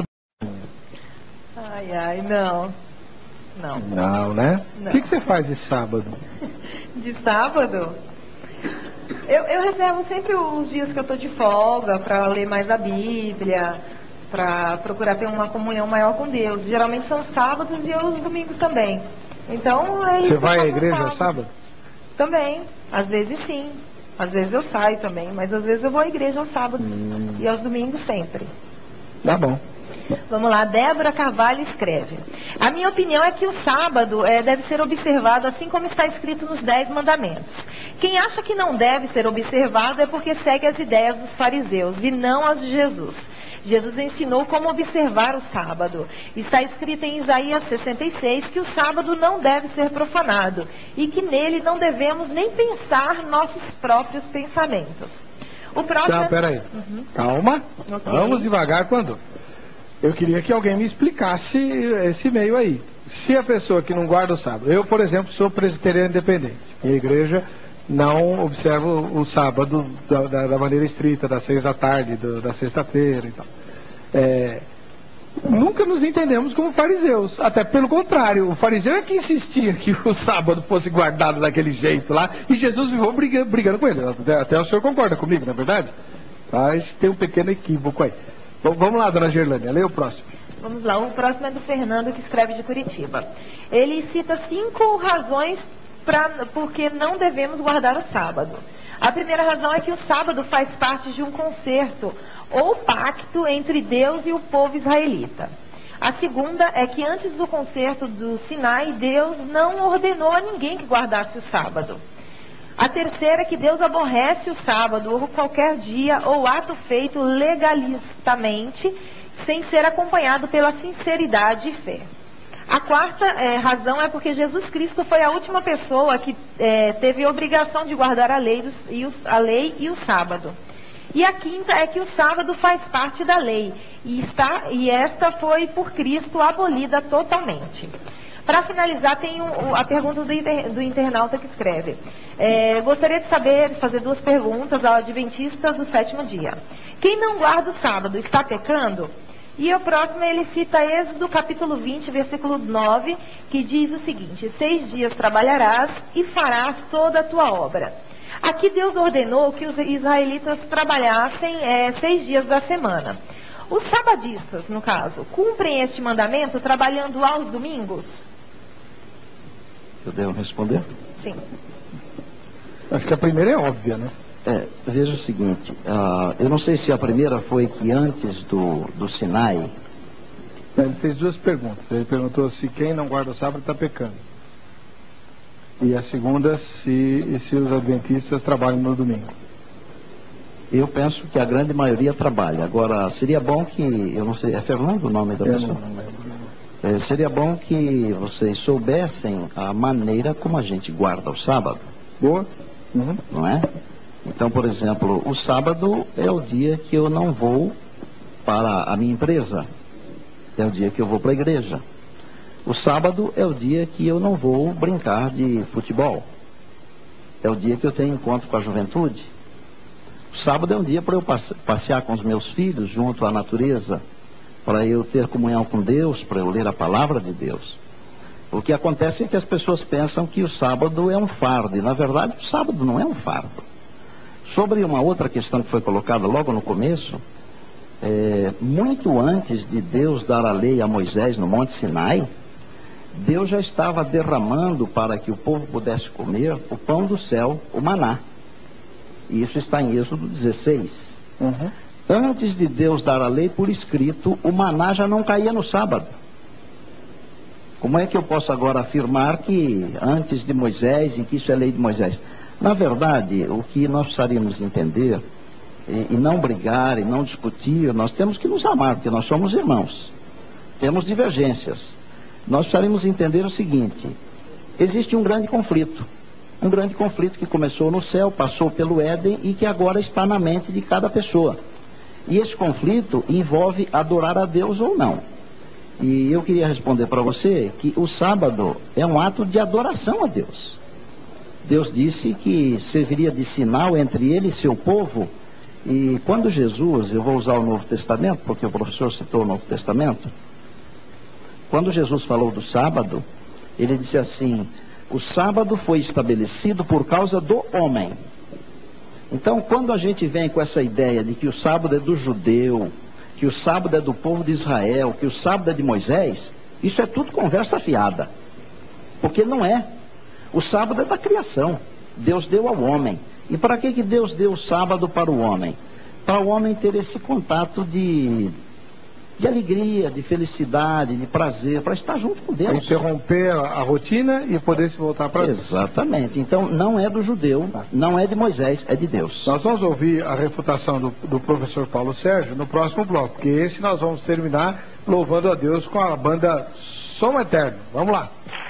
Ai, ai, não. Não. Não, né? Não. O que, que você faz de sábado? De sábado? Eu, eu reservo sempre os dias que eu estou de folga para ler mais a Bíblia, para procurar ter uma comunhão maior com Deus. Geralmente são os sábados e os domingos também. Então, é isso. Você vai à igreja sábado. sábado? Também. Às vezes sim. Às vezes eu saio também, mas às vezes eu vou à igreja aos sábados hum. e aos domingos sempre. Tá bom. Vamos lá, Débora Carvalho escreve. A minha opinião é que o sábado é, deve ser observado assim como está escrito nos Dez Mandamentos. Quem acha que não deve ser observado é porque segue as ideias dos fariseus e não as de Jesus. Jesus ensinou como observar o sábado. Está escrito em Isaías sessenta e seis que o sábado não deve ser profanado e que nele não devemos nem pensar nossos próprios pensamentos. O próximo... Não, peraí. Uhum. Calma. Okay. Vamos devagar quando... Eu queria que alguém me explicasse esse meio aí. Se a pessoa que não guarda o sábado... Eu, por exemplo, sou presbiteriano independente. Minha igreja não observa o sábado da, da, da maneira estrita, das seis da tarde, do, da sexta-feira e tal. É, nunca nos entendemos como fariseus. Até pelo contrário, o fariseu é que insistia que o sábado fosse guardado daquele jeito lá. E Jesus viveu brigando, brigando com ele. Até, até o senhor concorda comigo, não é verdade? Mas tem um pequeno equívoco aí. Vamos lá, dona Gerlânia, leia o próximo. Vamos lá, o próximo é do Fernando, que escreve de Curitiba. Ele cita cinco razões pra, por que não devemos guardar o sábado. A primeira razão é que o sábado faz parte de um concerto ou pacto entre Deus e o povo israelita. A segunda é que antes do concerto do Sinai, Deus não ordenou a ninguém que guardasse o sábado. A terceira é que Deus aborrece o sábado ou qualquer dia ou ato feito legalistamente, sem ser acompanhado pela sinceridade e fé. A quarta é, razão é porque Jesus Cristo foi a última pessoa que é, teve a obrigação de guardar a lei, dos, e os, a lei e o sábado. E a quinta é que o sábado faz parte da lei e, está, e esta foi por Cristo abolida totalmente. Para finalizar, tem um, a pergunta do, inter, do internauta que escreve. É, gostaria de saber, fazer duas perguntas ao adventista do sétimo dia. Quem não guarda o sábado está pecando? E o próximo ele cita Êxodo capítulo vinte, versículo nove, que diz o seguinte: seis dias trabalharás e farás toda a tua obra. Aqui Deus ordenou que os israelitas trabalhassem é, seis dias da semana. Os sabadistas, no caso, cumprem este mandamento trabalhando aos domingos? Eu devo responder? Sim. Acho que a primeira é óbvia, né? É, veja o seguinte, uh, eu não sei se a primeira foi que antes do, do Sinai... Ele fez duas perguntas. Ele perguntou se quem não guarda o sábado está pecando. E a segunda, se, se os adventistas trabalham no domingo. Eu penso que a grande maioria trabalha. Agora, seria bom que... Eu não sei, é Fernando o nome da pessoa? Não, não é. É, seria bom que vocês soubessem a maneira como a gente guarda o sábado. Boa. Uhum. Não é? Então, por exemplo, o sábado é o dia que eu não vou para a minha empresa. É o dia que eu vou para a igreja. O sábado é o dia que eu não vou brincar de futebol. É o dia que eu tenho encontro com a juventude. O sábado é um dia para eu passear com os meus filhos junto à natureza, para eu ter comunhão com Deus, para eu ler a palavra de Deus. O que acontece é que as pessoas pensam que o sábado é um fardo, e na verdade o sábado não é um fardo. Sobre uma outra questão que foi colocada logo no começo, é, muito antes de Deus dar a lei a Moisés no Monte Sinai, Deus já estava derramando para que o povo pudesse comer o pão do céu, o maná. E isso está em Êxodo dezesseis. Uhum. Antes de Deus dar a lei por escrito, o maná já não caía no sábado. Como é que eu posso agora afirmar que antes de Moisés, e que isso é lei de Moisés? Na verdade, o que nós precisaríamos entender, e, e não brigar, e não discutir, nós temos que nos amar, porque nós somos irmãos. Temos divergências. Nós precisaríamos entender o seguinte: existe um grande conflito Um grande conflito que começou no céu, passou pelo Éden e que agora está na mente de cada pessoa. E esse conflito envolve adorar a Deus ou não. E eu queria responder para você que o sábado é um ato de adoração a Deus. Deus disse que serviria de sinal entre ele e seu povo. E quando Jesus, eu vou usar o Novo Testamento, porque o professor citou o Novo Testamento, quando Jesus falou do sábado, ele disse assim: o sábado foi estabelecido por causa do homem. Então, quando a gente vem com essa ideia de que o sábado é do judeu, que o sábado é do povo de Israel, que o sábado é de Moisés, isso é tudo conversa fiada. Porque não é. O sábado é da criação. Deus deu ao homem. E para que que Deus deu o sábado para o homem? Para o homem ter esse contato de, de alegria, de felicidade, de prazer, para estar junto com Deus. Para interromper a rotina e poder se voltar para Deus. Exatamente. Então, não é do judeu, não é de Moisés, é de Deus. Nós vamos ouvir a refutação do, do professor Paulo Sérgio no próximo bloco, porque esse nós vamos terminar louvando a Deus com a banda Som Eterno. Vamos lá.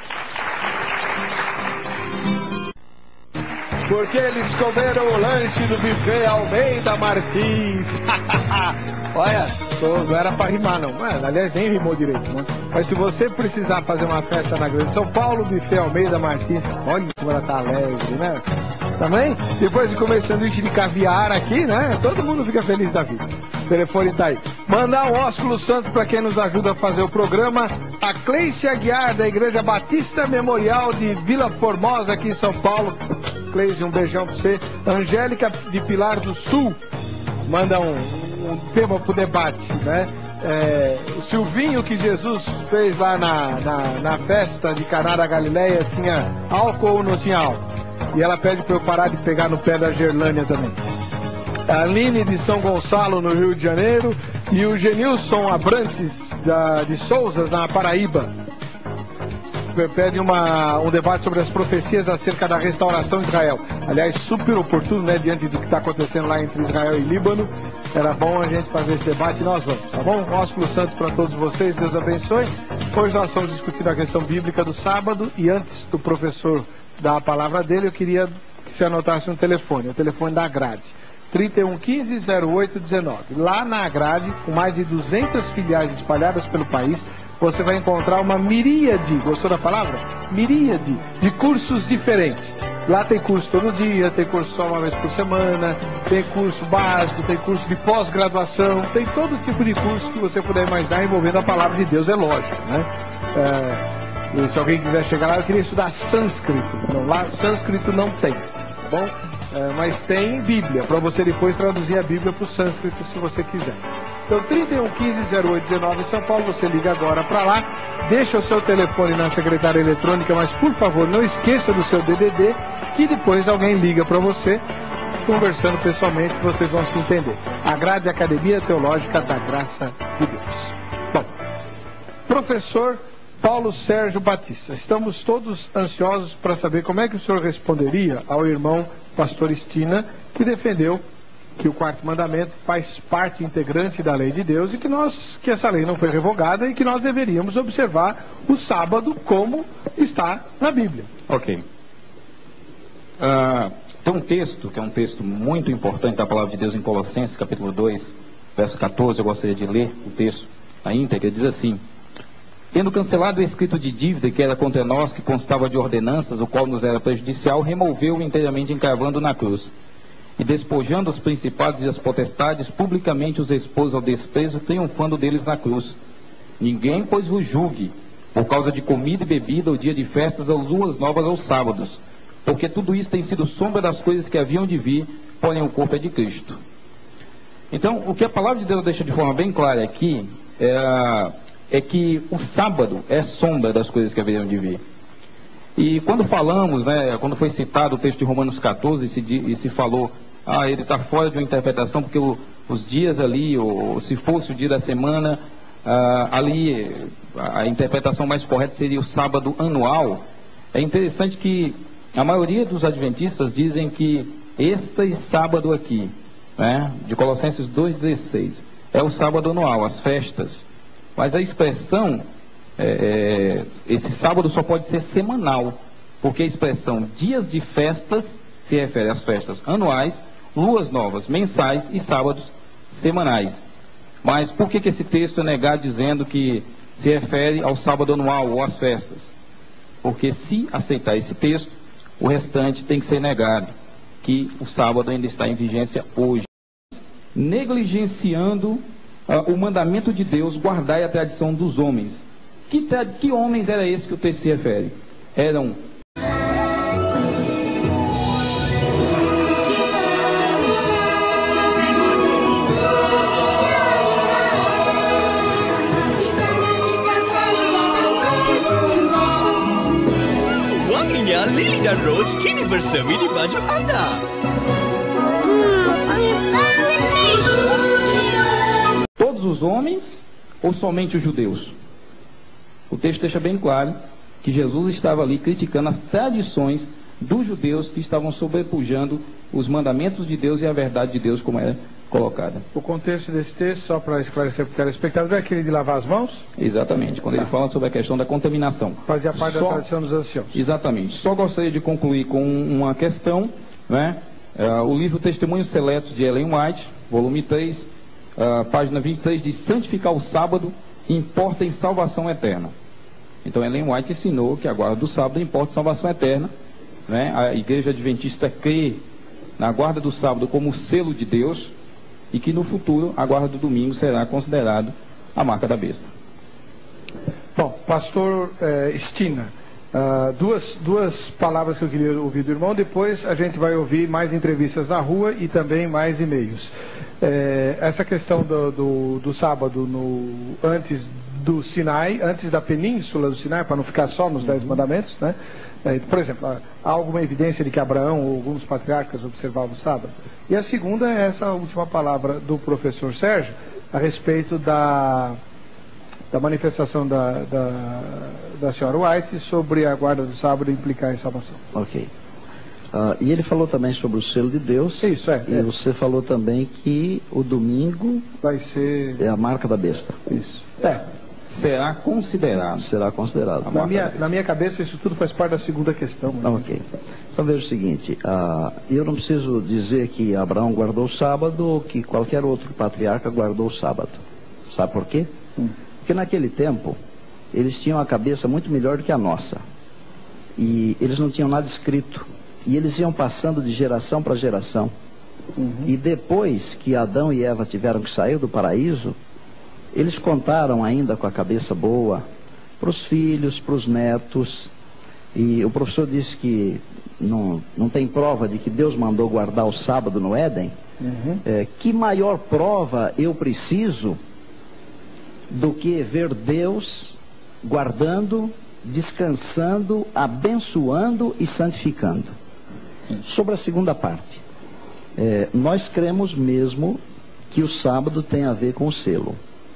Porque eles comeram o lanche do buffet Almeida Martins. Olha, tô, não era pra rimar não. Mas, aliás, nem rimou direito, né? Mas se você precisar fazer uma festa na Grande São Paulo, buffet Almeida Martins, olha como ela tá alegre, né? Também, depois de comer sanduíche de caviar aqui, né? Todo mundo fica feliz da vida. O telefone tá aí. Mandar um ósculo santo para quem nos ajuda a fazer o programa. A Cleice Aguiar, da Igreja Batista Memorial de Vila Formosa, aqui em São Paulo. Cleice, um beijão pra você. Angélica de Pilar do Sul manda um, um tema pro debate, né? É, o Silvinho que Jesus fez lá na, na, na festa de Caná da Galileia tinha álcool ou não tinha álcool? E ela pede para eu parar de pegar no pé da Gerlânia também. A Aline de São Gonçalo, no Rio de Janeiro, e o Genilson Abrantes da, de Souza, na Paraíba. Pede uma, um debate sobre as profecias acerca da restauração de Israel. Aliás, super oportuno, né, diante do que está acontecendo lá entre Israel e Líbano. Era bom a gente fazer esse debate e nós vamos, tá bom? Um ósculo santo para todos vocês, Deus abençoe. Hoje nós estamos discutindo a questão bíblica do sábado e antes do professor dar a palavra dele, eu queria que se anotasse um telefone, o telefone da grade. trinta e um quinze, zero oito dezenove. Lá na grade, com mais de duzentas filiais espalhadas pelo país, você vai encontrar uma miríade, gostou da palavra? Miríade de cursos diferentes. Lá tem curso todo dia, tem curso só uma vez por semana, tem curso básico, tem curso de pós-graduação, tem todo tipo de curso que você puder imaginar envolvendo a palavra de Deus, é lógico, né? É, e se alguém quiser chegar lá, eu queria estudar sânscrito. Não, lá sânscrito não tem, tá bom? É, mas tem Bíblia, para você depois traduzir a Bíblia para o sânscrito, se você quiser. Então, trinta e um quinze, zero oito dezenove em São Paulo, você liga agora para lá, deixa o seu telefone na secretária eletrônica, mas por favor, não esqueça do seu D D D, que depois alguém liga para você, conversando pessoalmente, vocês vão se entender. A Grade Academia Teológica da Graça de Deus. Bom, professor Paulo Sérgio Batista, estamos todos ansiosos para saber como é que o senhor responderia ao irmão pastor Estina, que defendeu que o quarto mandamento faz parte integrante da lei de Deus e que, nós, que essa lei não foi revogada e que nós deveríamos observar o sábado como está na Bíblia. Ok. Uh, tem um texto, que é um texto muito importante da palavra de Deus em Colossenses, capítulo dois, verso quatorze, eu gostaria de ler o texto, a íntegra, diz assim: tendo cancelado o escrito de dívida que era contra nós, que constava de ordenanças, o qual nos era prejudicial, removeu-o inteiramente encravando na cruz. E despojando os principados e as potestades, publicamente os expôs ao desprezo, triunfando deles na cruz. Ninguém, pois, vos julgue, por causa de comida e bebida, ou dia de festas, ou luas novas, ou sábados, porque tudo isso tem sido sombra das coisas que haviam de vir, porém o corpo é de Cristo. Então, o que a palavra de Deus deixa de forma bem clara aqui, é, é que o sábado é sombra das coisas que haveriam de vir. E quando falamos, né, quando foi citado o texto de Romanos catorze, e se, e se falou, ah, ele está fora de uma interpretação, porque o, os dias ali, ou se fosse o dia da semana, ah, ali a, a interpretação mais correta seria o sábado anual. É interessante que a maioria dos adventistas dizem que este sábado aqui, né, de Colossenses dois, dezesseis, é o sábado anual, as festas. Mas a expressão, é, é, esse sábado só pode ser semanal, porque a expressão dias de festas se refere às festas anuais, luas novas mensais e sábados semanais. Mas por que que esse texto é negado dizendo que se refere ao sábado anual ou às festas? Porque se aceitar esse texto, o restante tem que ser negado, que o sábado ainda está em vigência hoje. Negligenciando uh, o mandamento de Deus, guardai a tradição dos homens. Que, tra que homens era esse que o texto se refere? Eram wanginya Lily dan Rose kini bersemi di baju Anda. Todos os homens ou somente os judeus? O texto deixa bem claro que Jesus estava ali criticando as tradições dos judeus que estavam sobrepujando os mandamentos de Deus e a verdade de Deus como era colocada. O contexto desse texto, só para esclarecer para o telespectador, é aquele de lavar as mãos? Exatamente, quando tá. ele fala sobre a questão da contaminação. Fazia parte só, da tradição dos anciãos. Exatamente. Só gostaria de concluir com uma questão, né? Uh, o livro Testemunhos Seletos de Ellen White, volume três, uh, página vinte e três, diz: santificar o sábado importa em salvação eterna. Então Ellen White ensinou que a guarda do sábado importa em salvação eterna, né? A igreja adventista crê na guarda do sábado como selo de Deus, e que no futuro a guarda do domingo será considerado a marca da besta. Bom, pastor eh, Stina, uh, duas, duas palavras que eu queria ouvir do irmão, depois a gente vai ouvir mais entrevistas na rua e também mais e-mails. Eh, essa questão do, do, do sábado no, antes do Sinai, antes da península do Sinai, para não ficar só nos Dez Mandamentos, né? Eh, por exemplo, há alguma evidência de que Abraão ou alguns patriarcas observavam o sábado? E a segunda é essa última palavra do professor Sérgio, a respeito da, da manifestação da, da, da senhora White sobre a guarda do sábado implicar em salvação. Ok. Uh, e ele falou também sobre o selo de Deus. Isso, é. E é. você falou também que o domingo vai ser... é a marca da besta. Isso. É. Será considerado. Será considerado. Na minha, na minha cabeça, isso tudo faz parte da segunda questão. Né? Ok. Então veja o seguinte, uh, eu não preciso dizer que Abraão guardou o sábado ou que qualquer outro patriarca guardou o sábado. Sabe por quê? Hum. Porque naquele tempo, eles tinham a cabeça muito melhor do que a nossa. E eles não tinham nada escrito. E eles iam passando de geração para geração. Uhum. E depois que Adão e Eva tiveram que sair do paraíso, eles contaram ainda com a cabeça boa para os filhos, para os netos. E o professor disse que não, não tem prova de que Deus mandou guardar o sábado no Éden. Uhum. É, que maior prova eu preciso do que ver Deus guardando, descansando, abençoando e santificando? Sobre a segunda parte, é, nós cremos mesmo que o sábado tem a ver com o selo.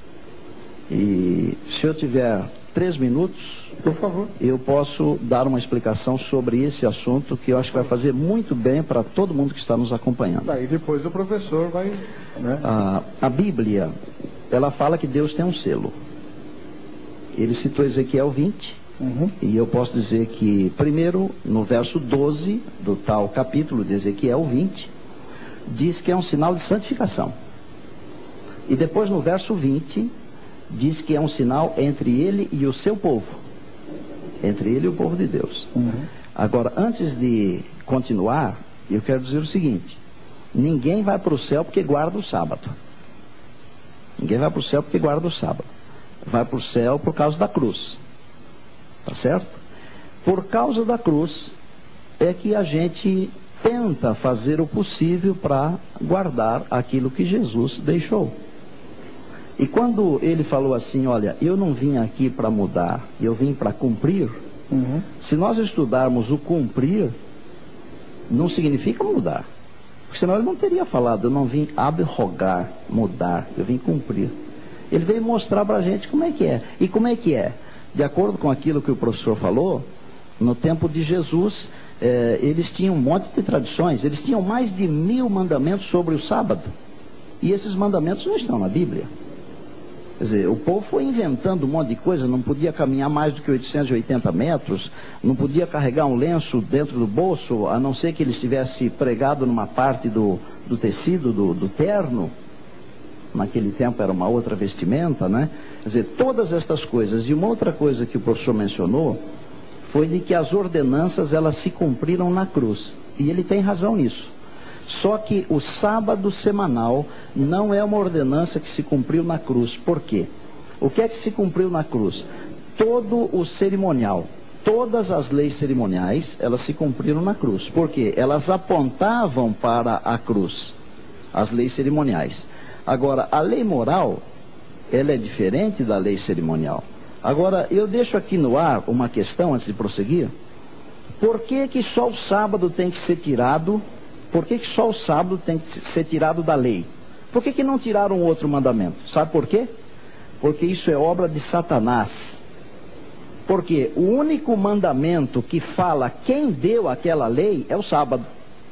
E se eu tiver três minutos, por favor, eu posso dar uma explicação sobre esse assunto que eu acho que vai fazer muito bem para todo mundo que está nos acompanhando. Daí depois o professor vai... Né? A, a Bíblia, ela fala que Deus tem um selo. Ele citou Ezequiel vinte, uhum. E eu posso dizer que, primeiro, no verso doze do tal capítulo de Ezequiel vinte, diz que é um sinal de santificação. E depois, no verso vinte, diz que é um sinal entre ele e o seu povo. Entre ele e o povo de Deus. Uhum. Agora, antes de continuar, eu quero dizer o seguinte: ninguém vai para o céu porque guarda o sábado. Ninguém vai para o céu porque guarda o sábado. Vai para o céu por causa da cruz. Tá certo? Por causa da cruz é que a gente tenta fazer o possível para guardar aquilo que Jesus deixou. E quando ele falou assim, olha, eu não vim aqui para mudar, eu vim para cumprir, uhum. Se nós estudarmos o cumprir, não significa mudar. Porque senão ele não teria falado, eu não vim abrogar, mudar, eu vim cumprir. Ele veio mostrar para a gente como é que é. E como é que é? De acordo com aquilo que o professor falou, no tempo de Jesus, eh, eles tinham um monte de tradições, eles tinham mais de mil mandamentos sobre o sábado. E esses mandamentos não estão na Bíblia. Quer dizer, o povo foi inventando um monte de coisa, não podia caminhar mais do que oitocentos e oitenta metros, não podia carregar um lenço dentro do bolso, a não ser que ele estivesse pregado numa parte do, do tecido, do, do terno. Naquele tempo era uma outra vestimenta, né? Quer dizer, todas estas coisas. E uma outra coisa que o professor mencionou foi de que as ordenanças, elas se cumpriram na cruz. E ele tem razão nisso. Só que o sábado semanal não é uma ordenança que se cumpriu na cruz. Por quê? O que é que se cumpriu na cruz? Todo o cerimonial, todas as leis cerimoniais, elas se cumpriram na cruz. Por quê? Elas apontavam para a cruz, as leis cerimoniais. Agora, a lei moral, ela é diferente da lei cerimonial. Agora, eu deixo aqui no ar uma questão antes de prosseguir. Por que que só o sábado tem que ser tirado? Por que que só o sábado tem que ser tirado da lei? Por que que não tiraram outro mandamento? Sabe por quê? Porque isso é obra de Satanás. Porque o único mandamento que fala quem deu aquela lei é o sábado.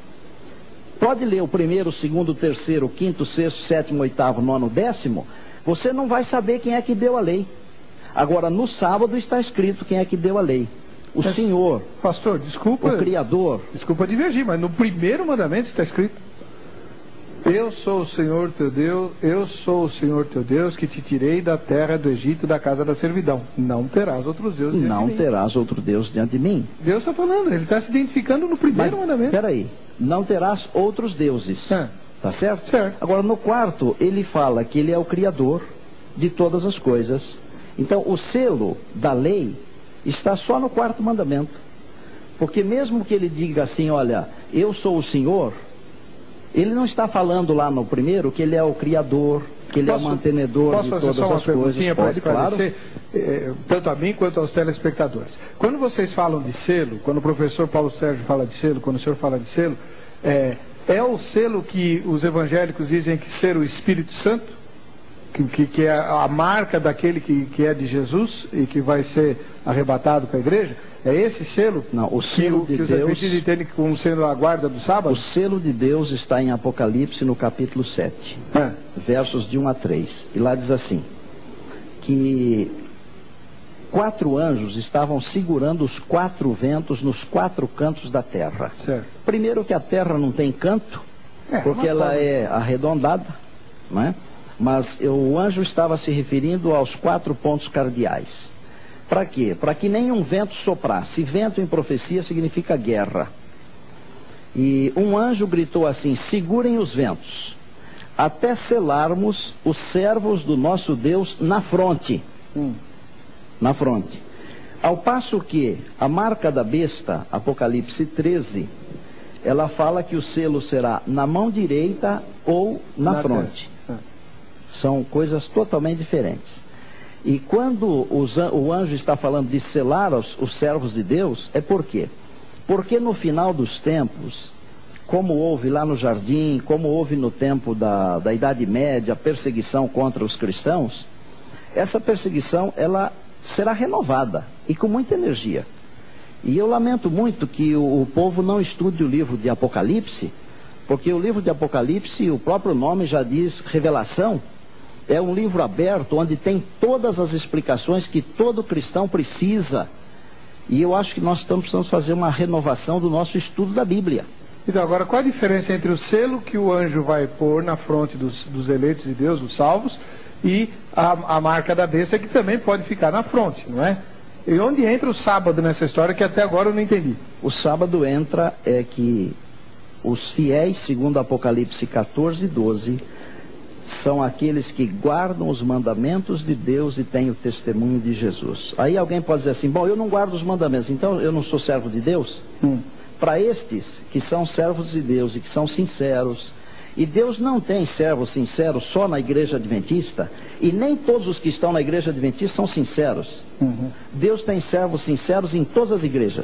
Pode ler o primeiro, o segundo, o terceiro, o quinto, o sexto, o sétimo, o oitavo, o nono, o décimo. Você não vai saber quem é que deu a lei. Agora, no sábado está escrito quem é que deu a lei. O é, Senhor. Pastor, desculpa. O Criador. Desculpa divergir, mas no primeiro mandamento está escrito: eu sou o Senhor teu Deus, eu sou o Senhor teu Deus que te tirei da terra do Egito, da casa da servidão. Não terás outros deuses diante Não de mim. terás outro Deus diante de mim. Deus está falando, ele está se identificando no primeiro mas, mandamento. Peraí, não terás outros deuses. É. Tá certo? Certo. Agora, no quarto, ele fala que ele é o Criador de todas as coisas. Então, o selo da lei está só no quarto mandamento. Porque mesmo que ele diga assim, olha, eu sou o Senhor, ele não está falando lá no primeiro que ele é o Criador, que ele posso, é o mantenedor de todas as coisas. Pode, claro. É, tanto a mim quanto aos telespectadores. Quando vocês falam de selo, quando o professor Paulo Sérgio fala de selo, quando o senhor fala de selo, é, é o selo que os evangélicos dizem que ser o Espírito Santo, que, que, que é a marca daquele que, que é de Jesus e que vai ser arrebatado para a igreja? É esse selo? Não, o selo que, de que Deus... os adventistas entendem como sendo a guarda do sábado? O selo de Deus está em Apocalipse, no capítulo sete, é. versos de um a três. E lá diz assim, que quatro anjos estavam segurando os quatro ventos nos quatro cantos da terra. Certo. Primeiro que a terra não tem canto, é, porque ela é arredondada, não é? Mas o anjo estava se referindo aos quatro pontos cardeais. Para quê? Para que nenhum vento soprasse. Vento em profecia significa guerra. E um anjo gritou assim, segurem os ventos, até selarmos os servos do nosso Deus na fronte. Hum. Na fronte. Ao passo que a marca da besta, Apocalipse treze, ela fala que o selo será na mão direita ou na, na fronte. É. São coisas totalmente diferentes. E quando os, o anjo está falando de selar os, os servos de Deus, é por quê? Porque no final dos tempos, como houve lá no jardim, como houve no tempo da, da Idade Média, a perseguição contra os cristãos, essa perseguição, ela será renovada e com muita energia. E eu lamento muito que o, o povo não estude o livro de Apocalipse, porque o livro de Apocalipse, o próprio nome já diz revelação. É um livro aberto onde tem todas as explicações que todo cristão precisa. E eu acho que nós estamos precisando fazer uma renovação do nosso estudo da Bíblia. Então, agora, qual a diferença entre o selo que o anjo vai pôr na fronte dos, dos eleitos de Deus, os salvos, e a, a marca da besta, que também pode ficar na fronte, não é? E onde entra o sábado nessa história, que até agora eu não entendi? O sábado entra é que os fiéis, segundo Apocalipse quatorze, doze, são aqueles que guardam os mandamentos de Deus e têm o testemunho de Jesus. Aí alguém pode dizer assim, bom, eu não guardo os mandamentos, então eu não sou servo de Deus? Hum. Para estes que são servos de Deus e que são sinceros, e Deus não tem servos sinceros só na igreja adventista, e nem todos os que estão na igreja adventista são sinceros. Uhum. Deus tem servos sinceros em todas as igrejas.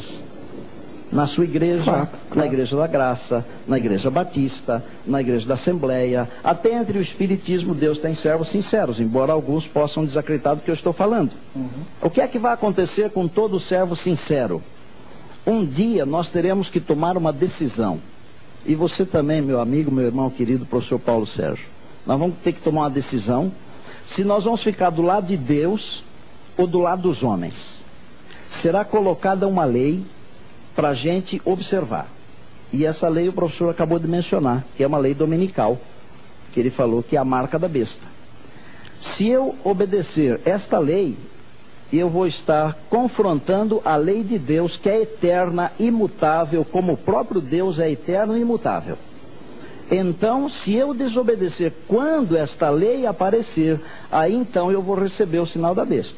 Na sua igreja, claro, claro. Na igreja da graça, na igreja batista, na igreja da assembleia, até entre o espiritismo Deus tem servos sinceros, embora alguns possam desacreditar do que eu estou falando. Uhum. O que é que vai acontecer com todo servo sincero? Um dia nós teremos que tomar uma decisão. E você também, meu amigo, meu irmão querido, professor Paulo Sérgio. Nós vamos ter que tomar uma decisão se nós vamos ficar do lado de Deus ou do lado dos homens. Será colocada uma lei para a gente observar. E essa lei o professor acabou de mencionar, que é uma lei dominical, que ele falou que é a marca da besta. Se eu obedecer esta lei, eu vou estar confrontando a lei de Deus, que é eterna, imutável, como o próprio Deus é eterno e imutável. Então, se eu desobedecer quando esta lei aparecer, aí então eu vou receber o sinal da besta.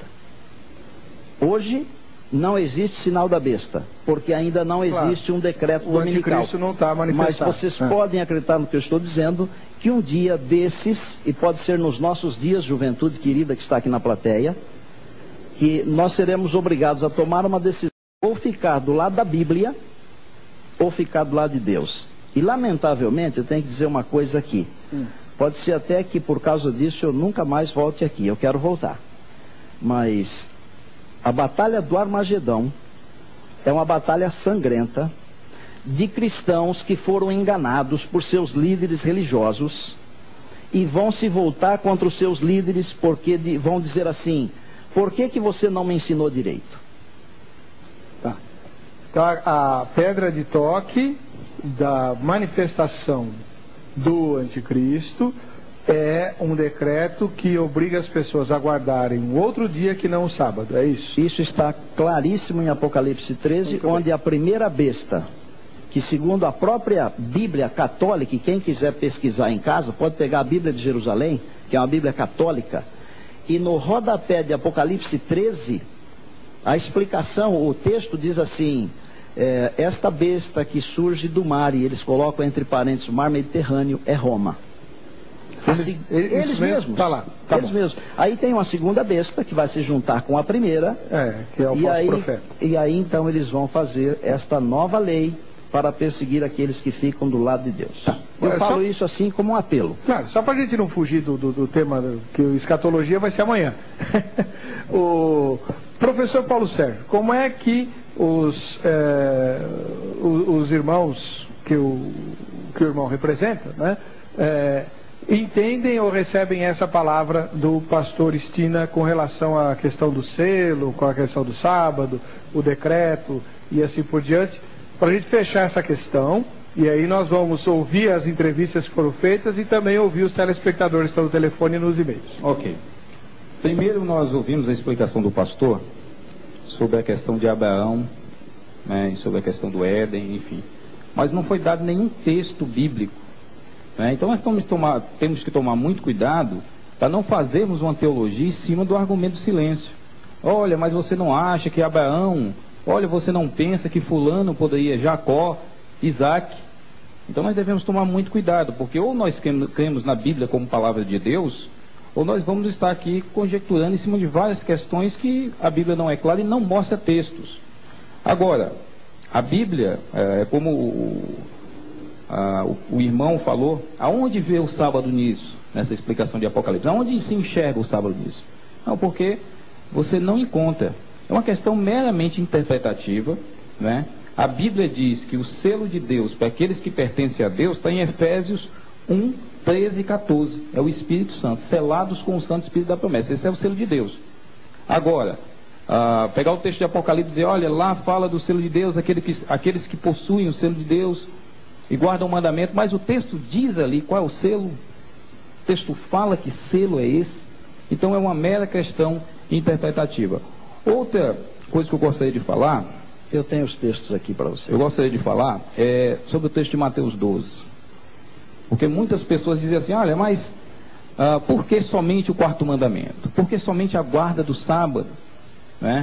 Hoje não existe sinal da besta, porque ainda não existe claro. um decreto o dominical. Anticristo não está manifestado. Mas vocês é. podem acreditar no que eu estou dizendo, que um dia desses, e pode ser nos nossos dias, juventude querida que está aqui na plateia, que nós seremos obrigados a tomar uma decisão, ou ficar do lado da Bíblia, ou ficar do lado de Deus. E lamentavelmente eu tenho que dizer uma coisa aqui. Hum. Pode ser até que por causa disso eu nunca mais volte aqui. Eu quero voltar. Mas a batalha do Armagedão é uma batalha sangrenta de cristãos que foram enganados por seus líderes religiosos e vão se voltar contra os seus líderes porque de, vão dizer assim: por que que você não me ensinou direito? Tá. Então a, a pedra de toque da manifestação do anticristo é um decreto que obriga as pessoas a guardarem um outro dia que não o sábado, é isso? Isso está claríssimo em Apocalipse treze, Muito onde bem. a primeira besta, que segundo a própria Bíblia católica, e quem quiser pesquisar em casa, pode pegar a Bíblia de Jerusalém, que é uma Bíblia católica, e no rodapé de Apocalipse treze, a explicação, o texto diz assim: É, esta besta que surge do mar, e eles colocam entre parênteses o mar Mediterrâneo, é Roma. Assim, eles, eles mesmos. Tá lá, tá eles mesmos. Aí tem uma segunda besta que vai se juntar com a primeira. É, que é o e falso aí, profeta. E aí então eles vão fazer esta nova lei para perseguir aqueles que ficam do lado de Deus. Tá. Eu é, falo só... isso assim como um apelo. Claro, só para a gente não fugir do, do, do tema, que o escatologia vai ser amanhã. O professor Paulo Sérgio, como é que os, é, os, os irmãos que o, que o irmão representa, né, é, entendem ou recebem essa palavra do pastor Estina com relação à questão do selo, com a questão do sábado, o decreto e assim por diante, para a gente fechar essa questão, e aí nós vamos ouvir as entrevistas que foram feitas e também ouvir os telespectadores que estão no telefone e nos e-mails. Ok. Primeiro nós ouvimos a explicação do pastor sobre a questão de Abraão, né, sobre a questão do Éden, enfim. Mas não foi dado nenhum texto bíblico. Né? Então nós temos que, tomar, temos que tomar muito cuidado para não fazermos uma teologia em cima do argumento do silêncio. Olha, mas você não acha que Abraão, olha, você não pensa que fulano poderia, Jacó, Isaac. Então nós devemos tomar muito cuidado, porque ou nós cremos na Bíblia como palavra de Deus, ou nós vamos estar aqui conjecturando em cima de várias questões que a Bíblia não é clara e não mostra textos. Agora, a Bíblia, é como o, a, o, o irmão falou, aonde vê o sábado nisso, nessa explicação de Apocalipse? Aonde se enxerga o sábado nisso? Não, porque você não encontra. É uma questão meramente interpretativa, né? A Bíblia diz que o selo de Deus para aqueles que pertencem a Deus está em Efésios um, treze e quatorze. É o Espírito Santo, selados com o Santo Espírito da promessa. Esse é o selo de Deus. Agora, ah, pegar o texto de Apocalipse e dizer, olha, lá fala do selo de Deus, aquele que, aqueles que possuem o selo de Deus e guardam o mandamento, mas o texto diz ali qual é o selo. O texto fala que selo é esse. Então é uma mera questão interpretativa. Outra coisa que eu gostaria de falar, eu tenho os textos aqui para você. Eu gostaria de falar é, sobre o texto de Mateus doze. Porque muitas pessoas dizem assim, olha, mas ah, por que somente o quarto mandamento? Por que somente a guarda do sábado? Né?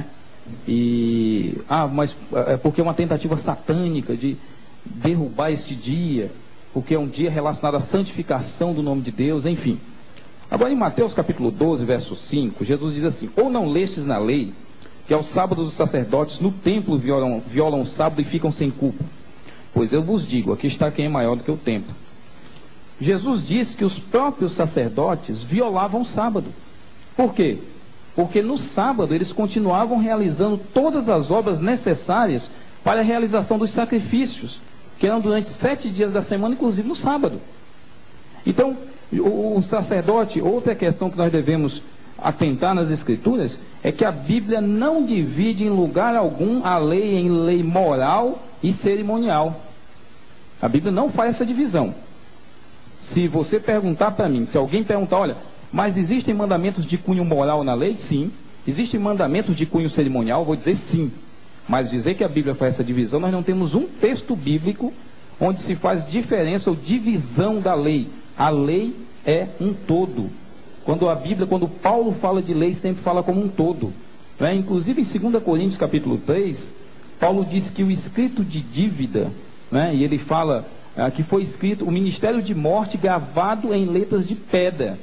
E, ah, mas é porque é uma tentativa satânica de derrubar este dia, porque é um dia relacionado à santificação do nome de Deus, enfim. Agora em Mateus capítulo doze, verso cinco, Jesus diz assim, ou não lestes na lei, que aos sábados os sacerdotes no templo violam, violam o sábado e ficam sem culpa? Pois eu vos digo, aqui está quem é maior do que o templo. Jesus disse que os próprios sacerdotes violavam o sábado. Por quê? Porque no sábado eles continuavam realizando todas as obras necessárias para a realização dos sacrifícios, que eram durante sete dias da semana, inclusive no sábado. Então, O, o sacerdote, outra questão que nós devemos atentar nas Escrituras, é que a Bíblia não divide em lugar algum a lei em lei moral e cerimonial. A Bíblia não faz essa divisão. Se você perguntar para mim, se alguém perguntar, olha, mas existem mandamentos de cunho moral na lei? Sim. Existem mandamentos de cunho cerimonial? Eu vou dizer sim. Mas dizer que a Bíblia faz essa divisão, nós não temos um texto bíblico onde se faz diferença ou divisão da lei. A lei é um todo. Quando a Bíblia, quando Paulo fala de lei, sempre fala como um todo. Né? Inclusive em dois Coríntios capítulo três, Paulo diz que o escrito de dívida, né? E ele fala ah, que foi escrito o ministério de morte gravado em letras de pedra.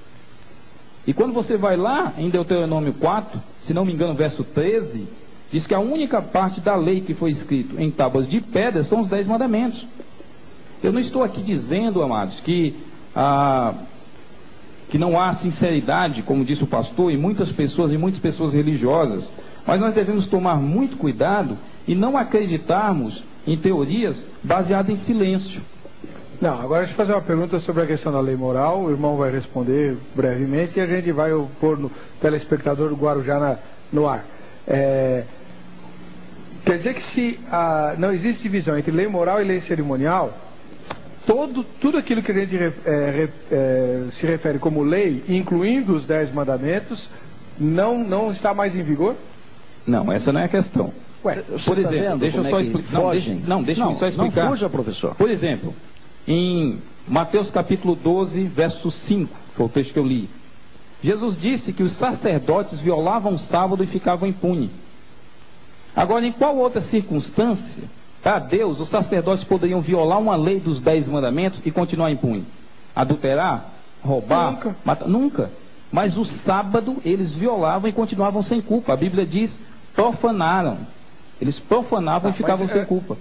E quando você vai lá em Deuteronômio quatro, se não me engano, verso treze, diz que a única parte da lei que foi escrito em tábuas de pedra são os dez mandamentos. Eu não estou aqui dizendo, amados, que, ah, que não há sinceridade, como disse o pastor, em muitas pessoas, em muitas pessoas religiosas, mas nós devemos tomar muito cuidado e não acreditarmos em teorias baseadas em silêncio. Não, agora deixa eu fazer uma pergunta sobre a questão da lei moral, o irmão vai responder brevemente e a gente vai pôr no telespectador do Guarujá na, no ar. É, quer dizer que se ah, não existe divisão entre lei moral e lei cerimonial, todo, tudo aquilo que a gente é, é, se refere como lei, incluindo os dez mandamentos, não, não está mais em vigor? Não, essa não é a questão. Ué, por exemplo, tá deixa eu só é explicar. Não, deixa, não, deixa eu só explicar. Não fuja, professor. Por exemplo, em Mateus capítulo doze, verso cinco, que foi o texto que eu li, Jesus disse que os sacerdotes violavam o sábado e ficavam impunes. Agora, em qual outra circunstância, para Deus, os sacerdotes poderiam violar uma lei dos dez mandamentos e continuar impune? Adulterar? Roubar? Nunca. Matar? Nunca. Mas o sábado eles violavam e continuavam sem culpa. A Bíblia diz, profanaram. Eles profanavam ah, e ficavam mas, sem é... culpa.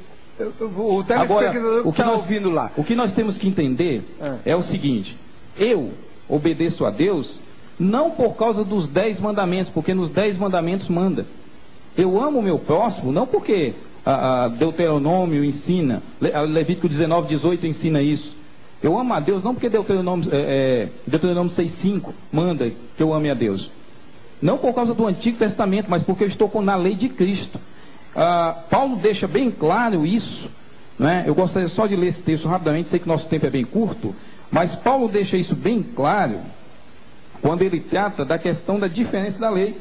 O Agora, o que, tá nós, ouvindo lá. o que nós temos que entender é. é o seguinte: eu obedeço a Deus não por causa dos dez mandamentos, porque nos dez mandamentos manda. Eu amo o meu próximo não porque a, a Deuteronômio ensina, Levítico dezenove, dezoito ensina isso. Eu amo a Deus não porque Deuteronômio, é, é, Deuteronômio seis, cinco manda que eu ame a Deus. Não por causa do Antigo Testamento, mas porque eu estou na lei de Cristo. Ah, Paulo deixa bem claro isso, né? Eu gostaria só de ler esse texto rapidamente, sei que nosso tempo é bem curto, mas Paulo deixa isso bem claro quando ele trata da questão da diferença da lei.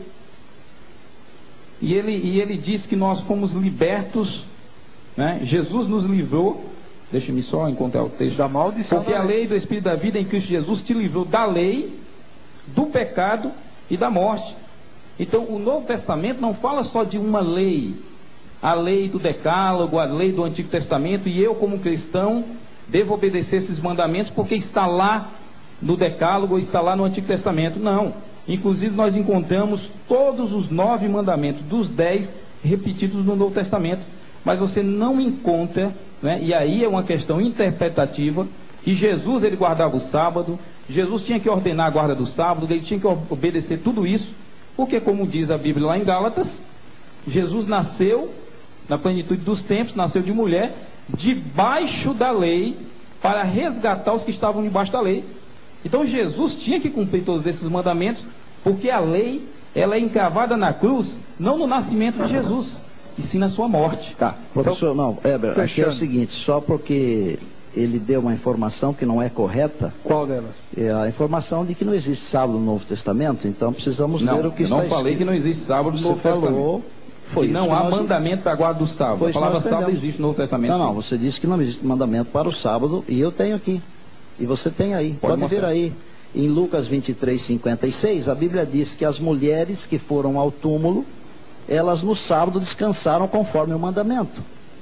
E ele, e ele diz que nós fomos libertos, né? Jesus nos livrou, deixa-me só encontrar o texto, da maldição, porque a lei do Espírito da vida em Cristo Jesus te livrou da lei, do pecado e da morte. Então o Novo Testamento não fala só de uma lei, a lei do decálogo, a lei do Antigo Testamento, e eu como cristão devo obedecer esses mandamentos porque está lá no decálogo ou está lá no Antigo Testamento. Não, inclusive nós encontramos todos os nove mandamentos dos dez repetidos no Novo Testamento, mas você não encontra, né? E aí é uma questão interpretativa. E Jesus, ele guardava o sábado, Jesus tinha que ordenar a guarda do sábado, ele tinha que obedecer tudo isso, porque como diz a Bíblia lá em Gálatas, Jesus nasceu na plenitude dos tempos, nasceu de mulher, debaixo da lei, para resgatar os que estavam debaixo da lei. Então Jesus tinha que cumprir todos esses mandamentos, porque a lei, ela é encravada na cruz, não no nascimento de Jesus, e sim na sua morte. Tá, professor, não, Heber, aqui é o seguinte, só porque ele deu uma informação que não é correta. Qual delas? É a informação de que não existe sábado no Novo Testamento, então precisamos não, ver o que eu está não falei escrito. que não existe sábado no Novo Testamento. Falou, foi e não há mandamento para a guarda do sábado. A palavra sábado existe no Novo Testamento. Não, não, você disse que não existe mandamento para o sábado, e eu tenho aqui. E você tem aí. Pode, Pode ver aí. Em Lucas vinte e três, cinquenta e seis, a Bíblia diz que as mulheres que foram ao túmulo, elas no sábado descansaram conforme o mandamento.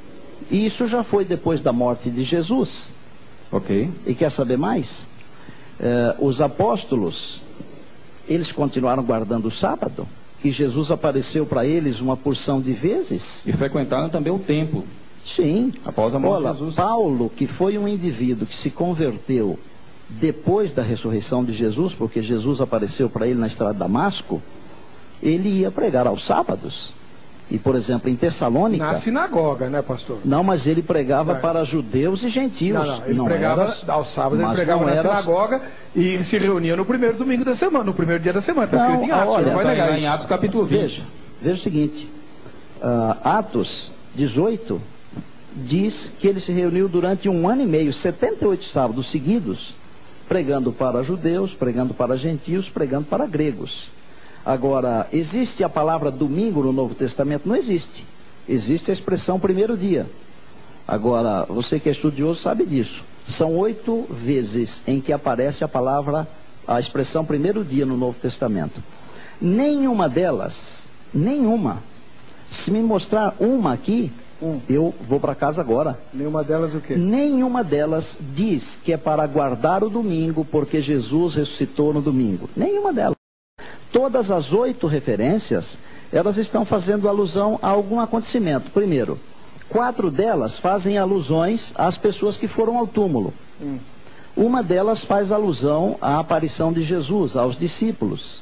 E isso já foi depois da morte de Jesus. Ok. E quer saber mais? Eh, os apóstolos, eles continuaram guardando o sábado? E Jesus apareceu para eles uma porção de vezes? E frequentaram também o templo. Sim. Após a morte Olha, de Jesus. Paulo, que foi um indivíduo que se converteu depois da ressurreição de Jesus, porque Jesus apareceu para ele na estrada de Damasco, ele ia pregar aos sábados. E, por exemplo, em Tessalônica... Na sinagoga, né, pastor? Não, mas ele pregava não. para judeus e gentios. Não, não, ele não pregava era, aos sábados, ele pregava na era... sinagoga e ele se reunia no primeiro domingo da semana, no primeiro dia da semana. Está escrito em Atos, olha, não vai negar em Atos capítulo vinte. Veja, veja o seguinte, uh, Atos dezoito diz que ele se reuniu durante um ano e meio, setenta e oito sábados seguidos, pregando para judeus, pregando para gentios, pregando para gregos. Agora, existe a palavra domingo no Novo Testamento? Não existe. Existe a expressão primeiro dia. Agora, você que é estudioso sabe disso. São oito vezes em que aparece a palavra, a expressão primeiro dia no Novo Testamento. Nenhuma delas, nenhuma. Se me mostrar uma aqui, hum. eu vou para casa agora. Nenhuma delas o quê? Nenhuma delas diz que é para guardar o domingo porque Jesus ressuscitou no domingo. Nenhuma delas. Todas as oito referências, elas estão fazendo alusão a algum acontecimento. Primeiro, quatro delas fazem alusões às pessoas que foram ao túmulo. Hum. Uma delas faz alusão à aparição de Jesus, aos discípulos.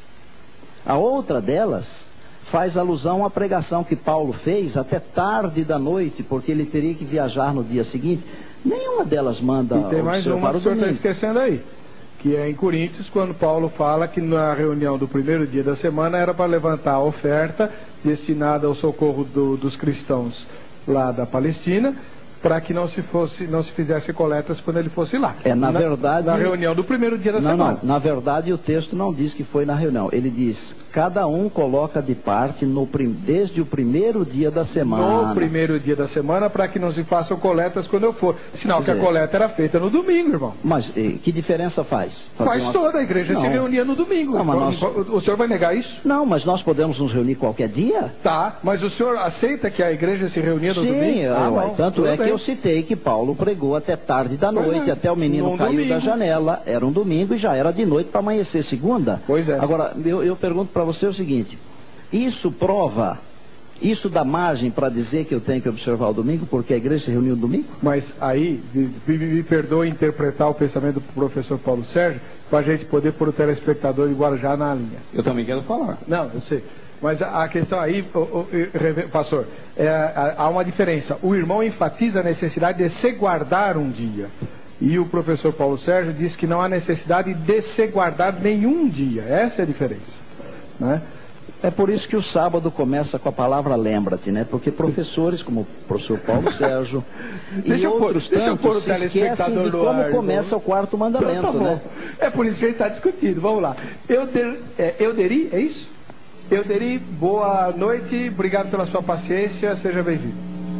A outra delas faz alusão à pregação que Paulo fez até tarde da noite, porque ele teria que viajar no dia seguinte. Nenhuma delas manda e tem mais uma que o senhor está esquecendo aí. Que é em Coríntios, quando Paulo fala que na reunião do primeiro dia da semana era para levantar a oferta destinada ao socorro do, dos cristãos lá da Palestina, para que não se fosse, não se fizesse coletas quando ele fosse lá. É, na, na verdade... Na reunião do primeiro dia da não, semana. Não, na verdade o texto não diz que foi na reunião. Ele diz, cada um coloca de parte no, desde o primeiro dia da semana. No primeiro dia da semana, para que não se façam coletas quando eu for. Sinal que a coleta era feita no domingo, irmão. Mas eh, que diferença faz? Fazer faz uma... toda, a igreja não. se reunia no domingo. Não, mas nós... O senhor vai negar isso? Não, mas nós podemos nos reunir qualquer dia? Tá, mas o senhor aceita que a igreja se reunia no Sim, domingo? Sim, ah, tanto é bem. que eu citei que Paulo pregou até tarde da noite, até o menino no caiu domingo. da janela. Era um domingo e já era de noite para amanhecer segunda. Pois é. Agora, eu, eu pergunto para você o seguinte, isso prova, isso dá margem para dizer que eu tenho que observar o domingo, porque a igreja se reuniu no domingo? Mas aí, me, me perdoe interpretar o pensamento do professor Paulo Sérgio, para a gente poder pôr o telespectador de Guarujá na linha. Eu também quero falar. Não, eu sei. Mas a, a questão aí, o, o, o, pastor, é, há uma diferença. O irmão enfatiza a necessidade de se guardar um dia. E o professor Paulo Sérgio diz que não há necessidade de se guardar nenhum dia. Essa é a diferença. Né? É por isso que o sábado começa com a palavra lembra-te, né? Porque professores como o professor Paulo Sérgio e outros pôr, tantos se esquecem de como ar, começa então. o quarto mandamento, então, tá né? É por isso que a gente está discutindo. Vamos lá. Euder, é, Euderi, é isso? Euderi, boa noite, obrigado pela sua paciência, seja bem-vindo.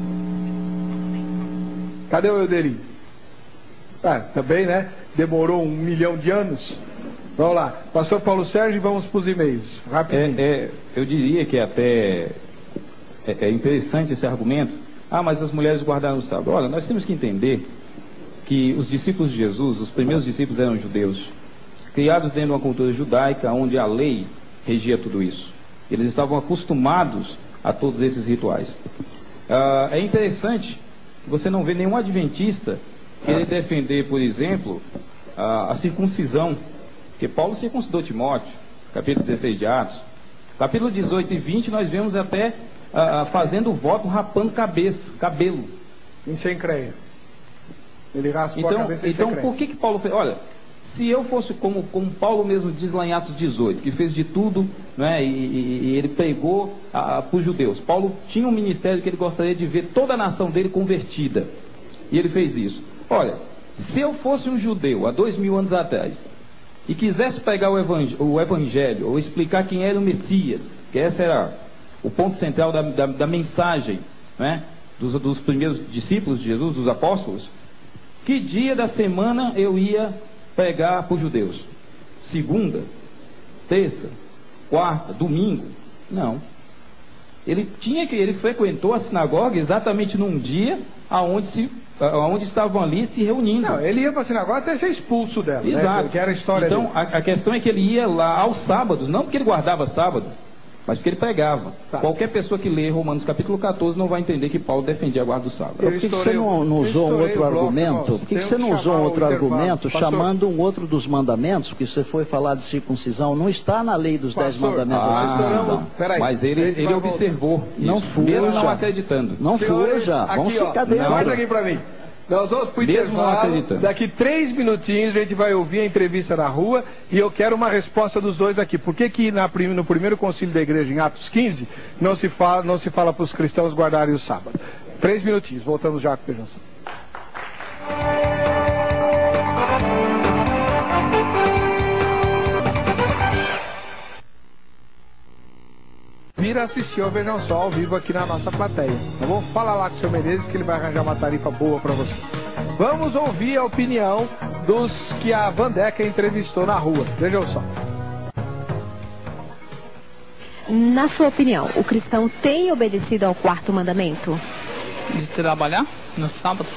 Cadê o Euderi? Ah, também, né? Demorou um milhão de anos. Vamos lá, pastor Paulo Sérgio, vamos para os e-mails, rapidinho. É, é, eu diria que até é, é interessante esse argumento. Ah, mas as mulheres guardaram o sábado. Olha, nós temos que entender que os discípulos de Jesus, os primeiros discípulos eram judeus, criados dentro de uma cultura judaica, onde a lei regia tudo isso. Eles estavam acostumados a todos esses rituais. Ah, é interessante que você não vê nenhum adventista querer defender, por exemplo, a, a circuncisão, porque Paulo circuncidou Timóteo, capítulo dezesseis de Atos. Capítulo dezoito e vinte nós vemos até ah, fazendo o voto rapando cabeça, cabelo. Em sem creia. Ele raspou então, a cabeça em Então, sem por que que Paulo fez? Olha, se eu fosse como, como Paulo mesmo diz lá em Atos dezoito, que fez de tudo, né, e, e, e ele pregou para os judeus. Paulo tinha um ministério que ele gostaria de ver toda a nação dele convertida. E ele fez isso. Olha, se eu fosse um judeu há dois mil anos atrás, e quisesse pegar o evangelho, o evangelho, ou explicar quem era o Messias, que esse era o ponto central da, da, da mensagem, né, dos, dos primeiros discípulos de Jesus, dos apóstolos, que dia da semana eu ia pregar para os judeus? Segunda, terça, quarta, domingo? Não. Ele tinha que, ele frequentou a sinagoga exatamente num dia aonde se onde estavam ali se reunindo. Não, ele ia para a sinagoga até ser expulso dela. Exato. Né? Que era a história então, dele. A, a questão é que ele ia lá aos sábados, não porque ele guardava sábado. mas porque ele pregava. Tá. Qualquer pessoa que lê Romanos capítulo quatorze não vai entender que Paulo defendia a guarda do sábado. Por que, que você não, não usou um outro argumento? Por que, que você não usou um outro argumento chamando um outro dos mandamentos, que você foi falar de circuncisão? Não está na lei dos dez mandamentos ah, a circuncisão. Peraí, mas ele, ele observou isso, não fuja, mesmo não acreditando. Não fuja, vamos ficar dentro. Guarda aqui pra mim. Nós vamos pro intervalo. Daqui três minutinhos a gente vai ouvir a entrevista na rua e eu quero uma resposta dos dois aqui. Por que que na, no primeiro concílio da igreja, em Atos quinze, não se fala, não se fala para os cristãos guardarem o sábado? Três minutinhos, voltamos já com o Feijão. Vira assistir ao Vejam Só ao vivo aqui na nossa plateia. Tá bom? Fala lá com o seu Menezes que ele vai arranjar uma tarifa boa para você. Vamos ouvir a opinião dos que a Vandeca entrevistou na rua. Vejam só. Na sua opinião, o cristão tem obedecido ao quarto mandamento? De trabalhar no sábado?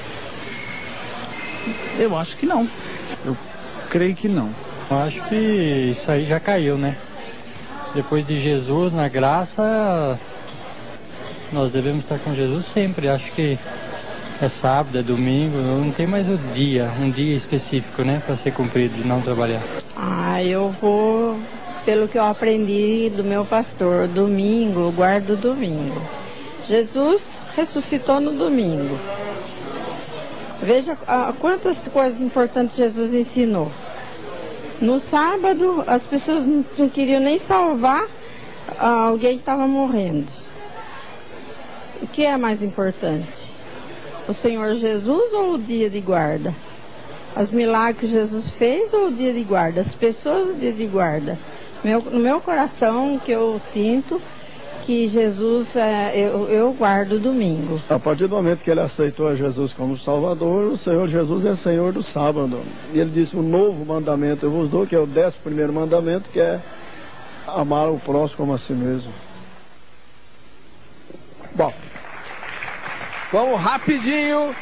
Eu acho que não. Eu creio que não. Eu acho que isso aí já caiu, né? Depois de Jesus, na graça, nós devemos estar com Jesus sempre. Acho que é sábado, é domingo, não tem mais o dia, um dia específico, né, para ser cumprido, de não trabalhar. Ah, eu vou pelo que eu aprendi do meu pastor. Domingo, eu guardo domingo. Jesus ressuscitou no domingo. Veja ah, quantas coisas importantes Jesus ensinou. No sábado, as pessoas não queriam nem salvar ah, alguém que estava morrendo. O que é mais importante? O Senhor Jesus ou o dia de guarda? Os milagres que Jesus fez ou o dia de guarda? As pessoas o dia de guarda? Meu, no meu coração, que eu sinto que Jesus, é, eu, eu guardo domingo. A partir do momento que ele aceitou Jesus como Salvador, o Senhor Jesus é Senhor do sábado. E ele disse, um novo mandamento eu vos dou, que é o décimo primeiro mandamento, que é amar o próximo como a si mesmo. Bom, vamos rapidinho,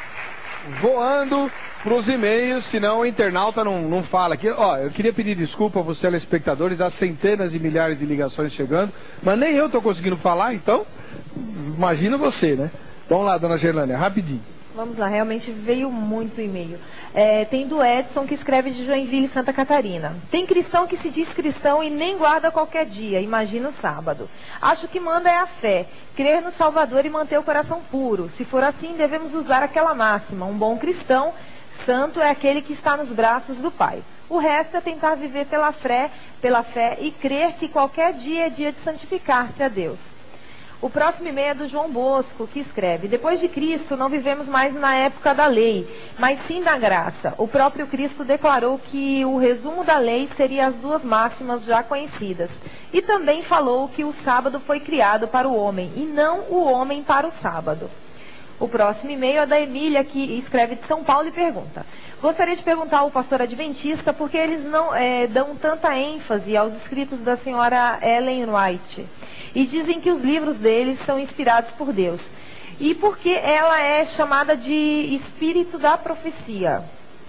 voando para os e-mails, senão o internauta não, não fala aqui. Ó, eu queria pedir desculpa aos telespectadores, há centenas e milhares de ligações chegando, mas nem eu estou conseguindo falar, então imagina você, né? Vamos lá, dona Gerlânia, rapidinho. Vamos lá, realmente veio muito e-mail. É, tem do Edson, que escreve de Joinville, Santa Catarina. Tem cristão que se diz cristão e nem guarda qualquer dia, imagina o sábado. Acho que manda é a fé, crer no Salvador e manter o coração puro. Se for assim, devemos usar aquela máxima, um bom cristão santo é aquele que está nos braços do Pai. O resto é tentar viver pela fé, pela fé e crer que qualquer dia é dia de santificar-se a Deus. O próximo e-mail é do João Bosco, que escreve: depois de Cristo não vivemos mais na época da lei, mas sim da graça. O próprio Cristo declarou que o resumo da lei seria as duas máximas já conhecidas. E também falou que o sábado foi criado para o homem e não o homem para o sábado. O próximo e-mail é da Emília, que escreve de São Paulo e pergunta: gostaria de perguntar ao pastor adventista por que eles não é, dão tanta ênfase aos escritos da senhora Ellen White e dizem que os livros deles são inspirados por Deus. E por que ela é chamada de espírito da profecia?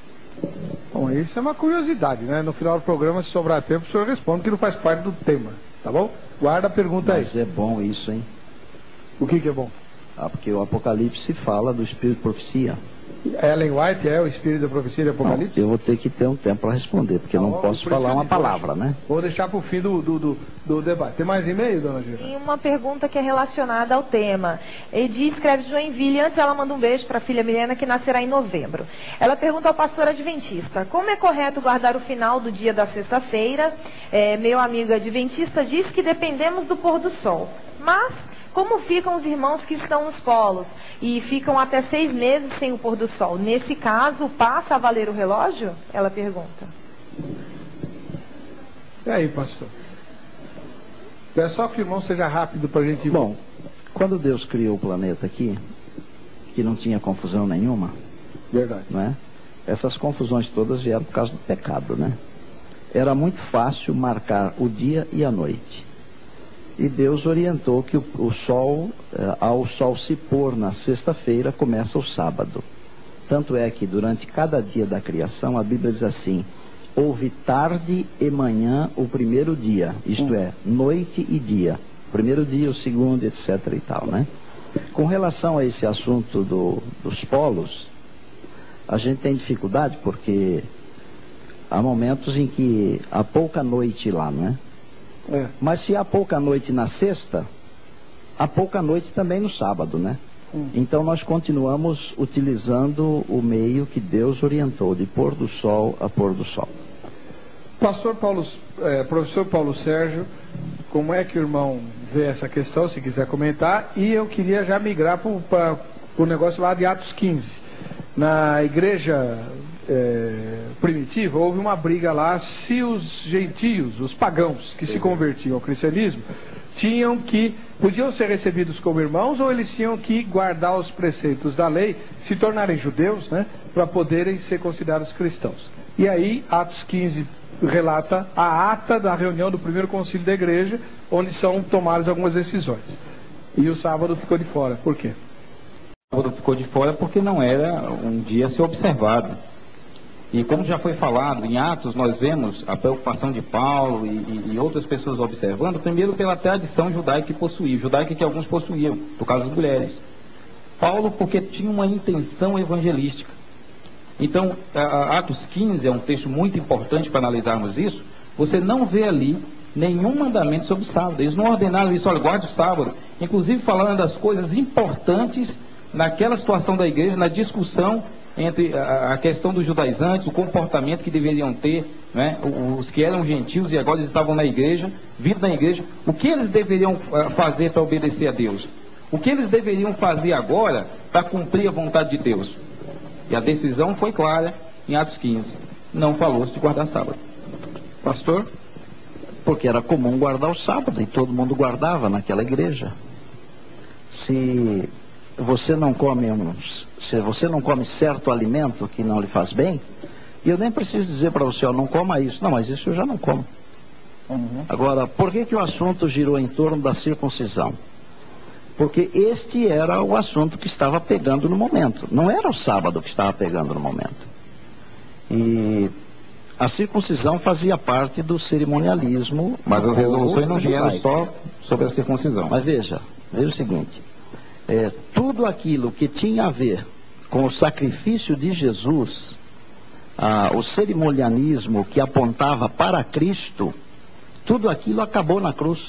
Bom, isso é uma curiosidade, né? No final do programa, se sobrar tempo, o senhor responde, que não faz parte do tema, tá bom? Guarda a pergunta aí. Mas é bom isso, hein? O que que é bom? Ah, porque o Apocalipse fala do espírito de profecia. Ellen White é o espírito da profecia de Apocalipse? Não, eu vou ter que ter um tempo para responder, porque eu não Tá, posso falar uma palavra, né? Vou deixar para o fim do, do, do, do debate. Tem mais e-mail, dona Gira? Tem uma pergunta que é relacionada ao tema. Edi escreve de Joinville. Antes ela manda um beijo para a filha Milena, que nascerá em novembro. Ela pergunta ao pastor adventista: como é correto guardar o final do dia da sexta-feira? É, meu amigo adventista diz que dependemos do pôr do sol. Mas como ficam os irmãos que estão nos polos e ficam até seis meses sem o pôr do sol? Nesse caso, passa a valer o relógio? Ela pergunta. E aí, pastor? É só que o irmão seja rápido para a gente ir. Bom, quando Deus criou o planeta aqui, que não tinha confusão nenhuma, verdade, não é? Essas confusões todas vieram por causa do pecado, né? Era muito fácil marcar o dia e a noite. E Deus orientou que o, o sol, eh, ao sol se pôr na sexta-feira, começa o sábado. Tanto é que durante cada dia da criação, a Bíblia diz assim: houve tarde e manhã o primeiro dia, isto hum. é, noite e dia. primeiro dia, o segundo, etc e tal, né? Com relação a esse assunto do, dos polos, a gente tem dificuldade porque há momentos em que há pouca noite lá, não é? É. Mas se há pouca noite na sexta, há pouca noite também no sábado, né? Hum. Então nós continuamos utilizando o meio que Deus orientou, de pôr do sol a pôr do sol. Pastor Paulo, é, professor Paulo Sérgio, como é que o irmão vê essa questão, se quiser comentar? E eu queria já migrar para o negócio lá de Atos quinze. Na igreja é, primitiva, houve uma briga lá se os gentios, os pagãos que se convertiam ao cristianismo, tinham que, podiam ser recebidos como irmãos ou eles tinham que guardar os preceitos da lei, se tornarem judeus, né, para poderem ser considerados cristãos. E aí, Atos quinze relata a ata da reunião do primeiro concílio da igreja, onde são tomadas algumas decisões. E o sábado ficou de fora. Por quê? O sábado ficou de fora porque não era um dia a ser observado. E como já foi falado, em Atos nós vemos a preocupação de Paulo e, e, e outras pessoas observando, primeiro pela tradição judaica que possuía, judaica que alguns possuíam, por causa das mulheres. Paulo porque tinha uma intenção evangelística. Então, a, a Atos quinze é um texto muito importante para analisarmos isso. Você não vê ali nenhum mandamento sobre o sábado. Eles não ordenaram isso, olha, guarde o sábado. Inclusive falando das coisas importantes naquela situação da igreja, na discussão entre a, a questão dos judaizantes, o comportamento que deveriam ter, né, os que eram gentios e agora eles estavam na igreja, vindo na igreja, o que eles deveriam uh, fazer para obedecer a Deus? O que eles deveriam fazer agora para cumprir a vontade de Deus? E a decisão foi clara em Atos quinze. Não falou-se de guardar sábado. Pastor? Porque era comum guardar o sábado e todo mundo guardava naquela igreja. Se você não come um, se você não come certo alimento que não lhe faz bem, e eu nem preciso dizer para você, ó, não coma isso. Não, mas isso eu já não como. Uhum. Agora, por que que o assunto girou em torno da circuncisão? Porque este era o assunto que estava pegando no momento. Não era o sábado que estava pegando no momento. E a circuncisão fazia parte do cerimonialismo. Mas as resoluções não vieram só sobre a circuncisão. Mas veja, veja o seguinte. É, tudo aquilo que tinha a ver com o sacrifício de Jesus, ah, o cerimonialismo que apontava para Cristo, tudo aquilo acabou na cruz.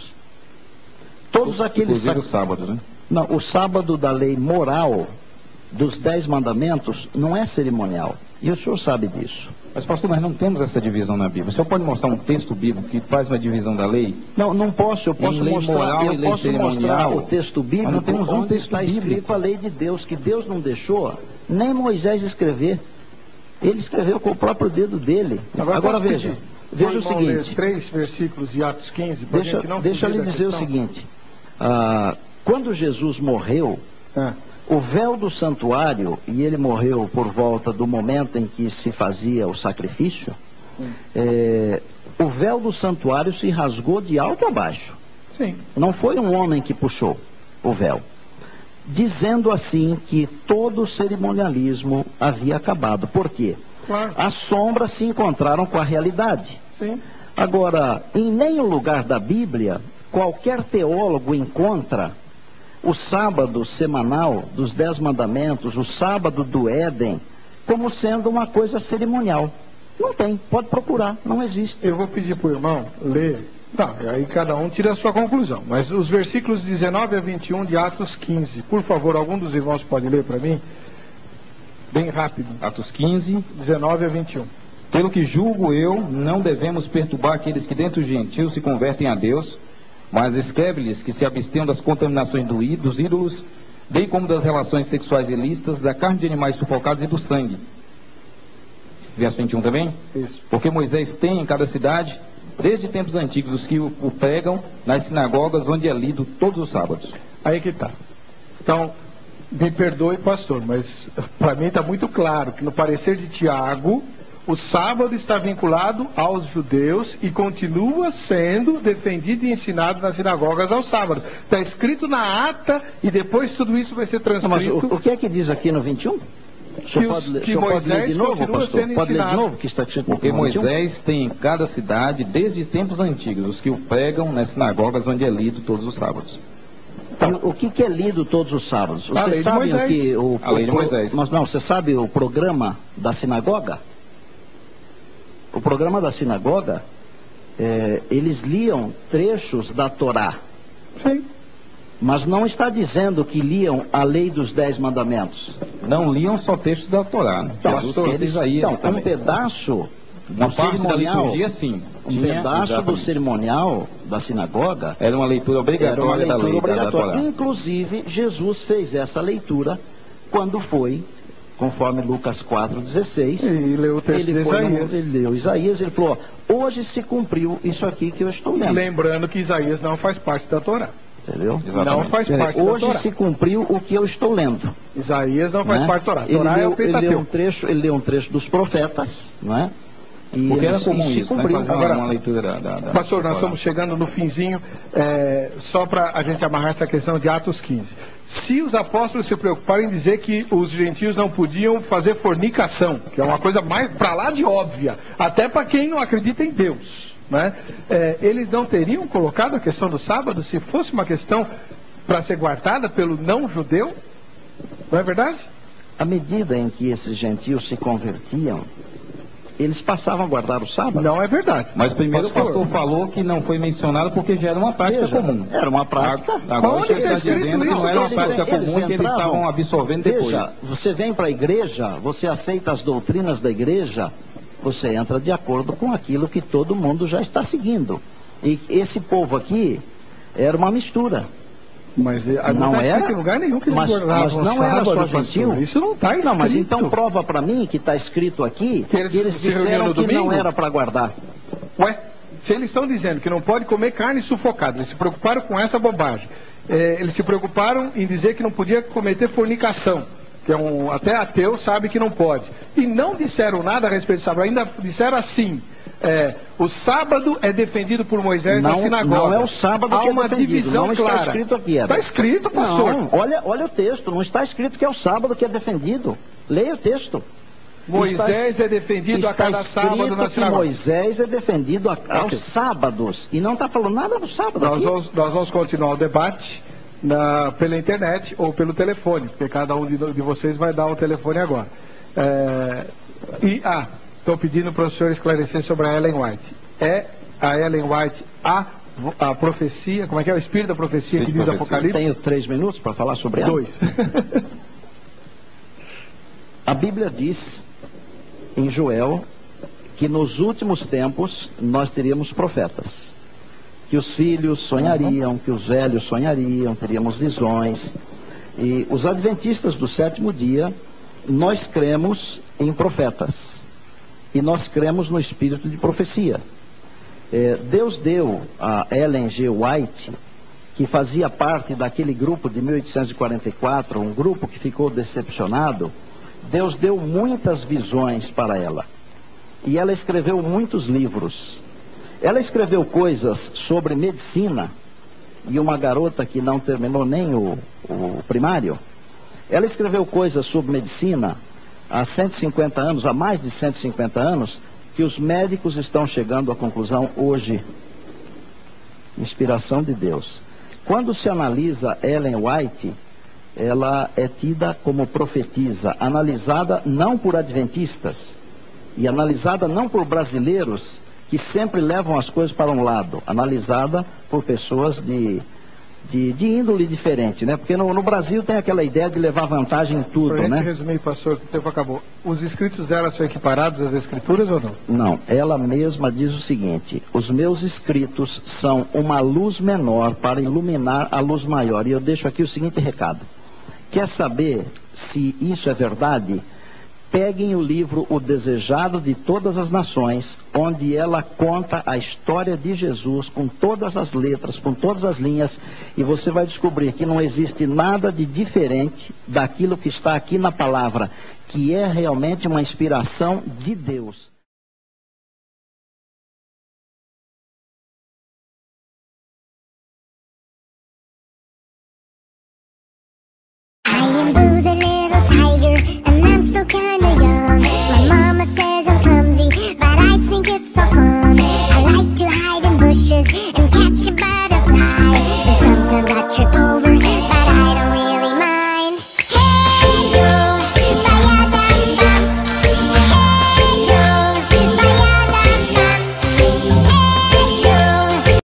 Todos aqueles... Inclusive o sábado, né? Não, o sábado da lei moral dos dez mandamentos não é cerimonial. E o senhor sabe disso. Mas, pastor, nós não temos essa divisão na Bíblia. O senhor pode mostrar um texto bíblico que faz uma divisão da lei? Não, não posso. Eu posso lei mostrar, moral eu e lei posso cerimonial. mostrar o texto bíblico não temos um onde texto está bíblico. escrito a lei de Deus, que Deus não deixou nem Moisés escrever. Ele escreveu com o próprio dedo dele. Agora, Agora veja, veja o seguinte. Três versículos de Atos quinze. Deixa, deixa eu lhe dizer o seguinte. Ah, quando Jesus morreu, ah. o véu do santuário, e ele morreu por volta do momento em que se fazia o sacrifício, hum. é, o véu do santuário se rasgou de alto a baixo. Sim. Não foi um homem que puxou o véu. Dizendo assim que todo o cerimonialismo havia acabado. Por quê? Claro. As sombras se encontraram com a realidade. Sim. Agora, em nenhum lugar da Bíblia, qualquer teólogo encontra o sábado semanal dos Dez Mandamentos, o sábado do Éden, como sendo uma coisa cerimonial. Não tem, pode procurar, não existe. Eu vou pedir para o irmão ler, tá, aí cada um tira a sua conclusão, mas os versículos dezenove a vinte e um de Atos quinze, por favor, algum dos irmãos pode ler para mim? Bem rápido. Atos quinze, dezenove a vinte e um. Pelo que julgo eu, não devemos perturbar aqueles que dentre os gentios se convertem a Deus, mas escreve-lhes que se abstenham das contaminações do í, dos ídolos, bem como das relações sexuais ilícitas, da carne de animais sufocados e do sangue. Verso vinte e um também? Isso. Porque Moisés tem em cada cidade, desde tempos antigos, os que o, o pregam nas sinagogas, onde é lido todos os sábados. Aí que está. Então, me perdoe, pastor, mas para mim está muito claro que no parecer de Tiago, o sábado está vinculado aos judeus e continua sendo defendido e ensinado nas sinagogas aos sábados. Está escrito na ata e depois tudo isso vai ser transcrito. Não, mas o, o que é que diz aqui no vinte e um? O senhor pode, ler, que pode ler de novo, pastor? Pode ler de novo que está escrito? Porque Moisés tem em cada cidade, desde tempos antigos, os que o pregam nas sinagogas onde é lido todos os sábados. Então, o que, que é lido todos os sábados? A Você sabe o que o, a lei de Moisés. Mas não, você sabe o programa da sinagoga? O programa da sinagoga, é, eles liam trechos da Torá. Sim. Mas não está dizendo que liam a lei dos dez mandamentos. Não liam só textos da Torá. Né? Então, eles, então um pedaço Uma do parte cerimonial, da liturgia, sim. um Tinha, pedaço exatamente. do cerimonial da sinagoga era uma leitura obrigatória, era uma leitura da lei obrigatória. da Torá. Inclusive, Jesus fez essa leitura quando foi, conforme Lucas quatro, dezesseis, e leu o texto ele, de foi, Isaías. ele leu Isaías, ele falou, ó, hoje se cumpriu isso aqui que eu estou lendo. Lembrando que Isaías não faz parte da Torá. Entendeu? Não faz parte é, hoje da Torá. se cumpriu o que eu estou lendo. Isaías não faz né? parte da Torá. Ele Torá leu, é o ele leu um Pentateuco. trecho, ele leu um trecho dos profetas, não é? E Porque era ele- comum e se isso, né? cumpriu. Fazer uma, Agora, uma leitura da, da, da Pastor, nós Torá. estamos chegando no finzinho, é, só para a gente amarrar essa questão de Atos quinze. Se os apóstolos se preocuparem em dizer que os gentios não podiam fazer fornicação, que é uma coisa mais para lá de óbvia, até para quem não acredita em Deus, né? É, eles não teriam colocado a questão do sábado se fosse uma questão para ser guardada pelo não-judeu? Não é verdade? À medida em que esses gentios se convertiam, eles passavam a guardar o sábado. Não é verdade. Mas primeiro Pastor, o pastor falou que não foi mencionado porque já era uma prática Veja, comum. Era uma prática. Agora Onde ele está está escrito dizendo que isso? não era uma Eles- prática eles comum que eles entravam- estavam absorvendo depois. Veja, você vem para a igreja, você aceita as doutrinas da igreja, você entra de acordo com aquilo que todo mundo já está seguindo. E esse povo aqui era uma mistura. Mas eh, Não está era? escrito em lugar nenhum que eles Mas, guardavam mas não o era sábado, só pastor. gentil? Isso não está escrito. Não, mas então prova para mim que está escrito aqui Que eles que eles se reuniam disseram no que não domingo? era para guardar. Ué, se eles estão dizendo que não pode comer carne sufocada, eles se preocuparam com essa bobagem. É, eles se preocuparam em dizer que não podia cometer fornicação, que é um, até ateu sabe que não pode. E não disseram nada a respeito do sábado, ainda disseram assim, é, o sábado é defendido por Moisés na Não, sinagoga. não é o sábado Há que é uma defendido, divisão não está clara. escrito aqui. Está escrito, pastor. Não, olha, olha o texto, não está escrito que é o sábado que é defendido. Leia o texto. Moisés Está- é defendido a está cada sábado escrito na que sinagoga. Moisés é defendido a- aos Ok. sábados. E não está falando nada do sábado Nós aqui. vamos, nós vamos continuar o debate na- pela internet ou pelo telefone, porque cada um de, de vocês vai dar o telefone agora. É, e, ah, estou pedindo para o senhor esclarecer sobre a Ellen White. É a Ellen White a, a profecia, como é que é o espírito da profecia que Espírito diz da profecia. Apocalipse? Tenho três minutos para falar sobre ela. Dois. A Bíblia diz em Joel que nos últimos tempos nós teríamos profetas. Que os filhos sonhariam, que os velhos sonhariam, teríamos visões. E os adventistas do sétimo dia, nós cremos em profetas. E nós cremos no espírito de profecia. É, Deus deu a Ellen G. White, que fazia parte daquele grupo de mil oitocentos e quarenta e quatro, um grupo que ficou decepcionado, Deus deu muitas visões para ela. E ela escreveu muitos livros. Ela escreveu coisas sobre medicina, e uma garota que não terminou nem o, o primário. Ela escreveu coisas sobre medicina há cento e cinquenta anos, há mais de cento e cinquenta anos, que os médicos estão chegando à conclusão hoje. Inspiração de Deus. Quando se analisa Ellen White, ela é tida como profetisa, analisada não por adventistas, e analisada não por brasileiros, que sempre levam as coisas para um lado, analisada por pessoas de, de, de índole diferente, né? Porque no, no Brasil tem aquela ideia de levar vantagem em tudo, Para a gente né? resumir, pastor, que o tempo acabou. Os escritos dela são equiparados às escrituras ou não? Não, ela mesma diz o seguinte: os meus escritos são uma luz menor para iluminar a luz maior. E eu deixo aqui o seguinte recado: quer saber se isso é verdade? Peguem o livro O Desejado de Todas as Nações, onde ela conta a história de Jesus com todas as letras, com todas as linhas, e você vai descobrir que não existe nada de diferente daquilo que está aqui na palavra, que é realmente uma inspiração de Deus.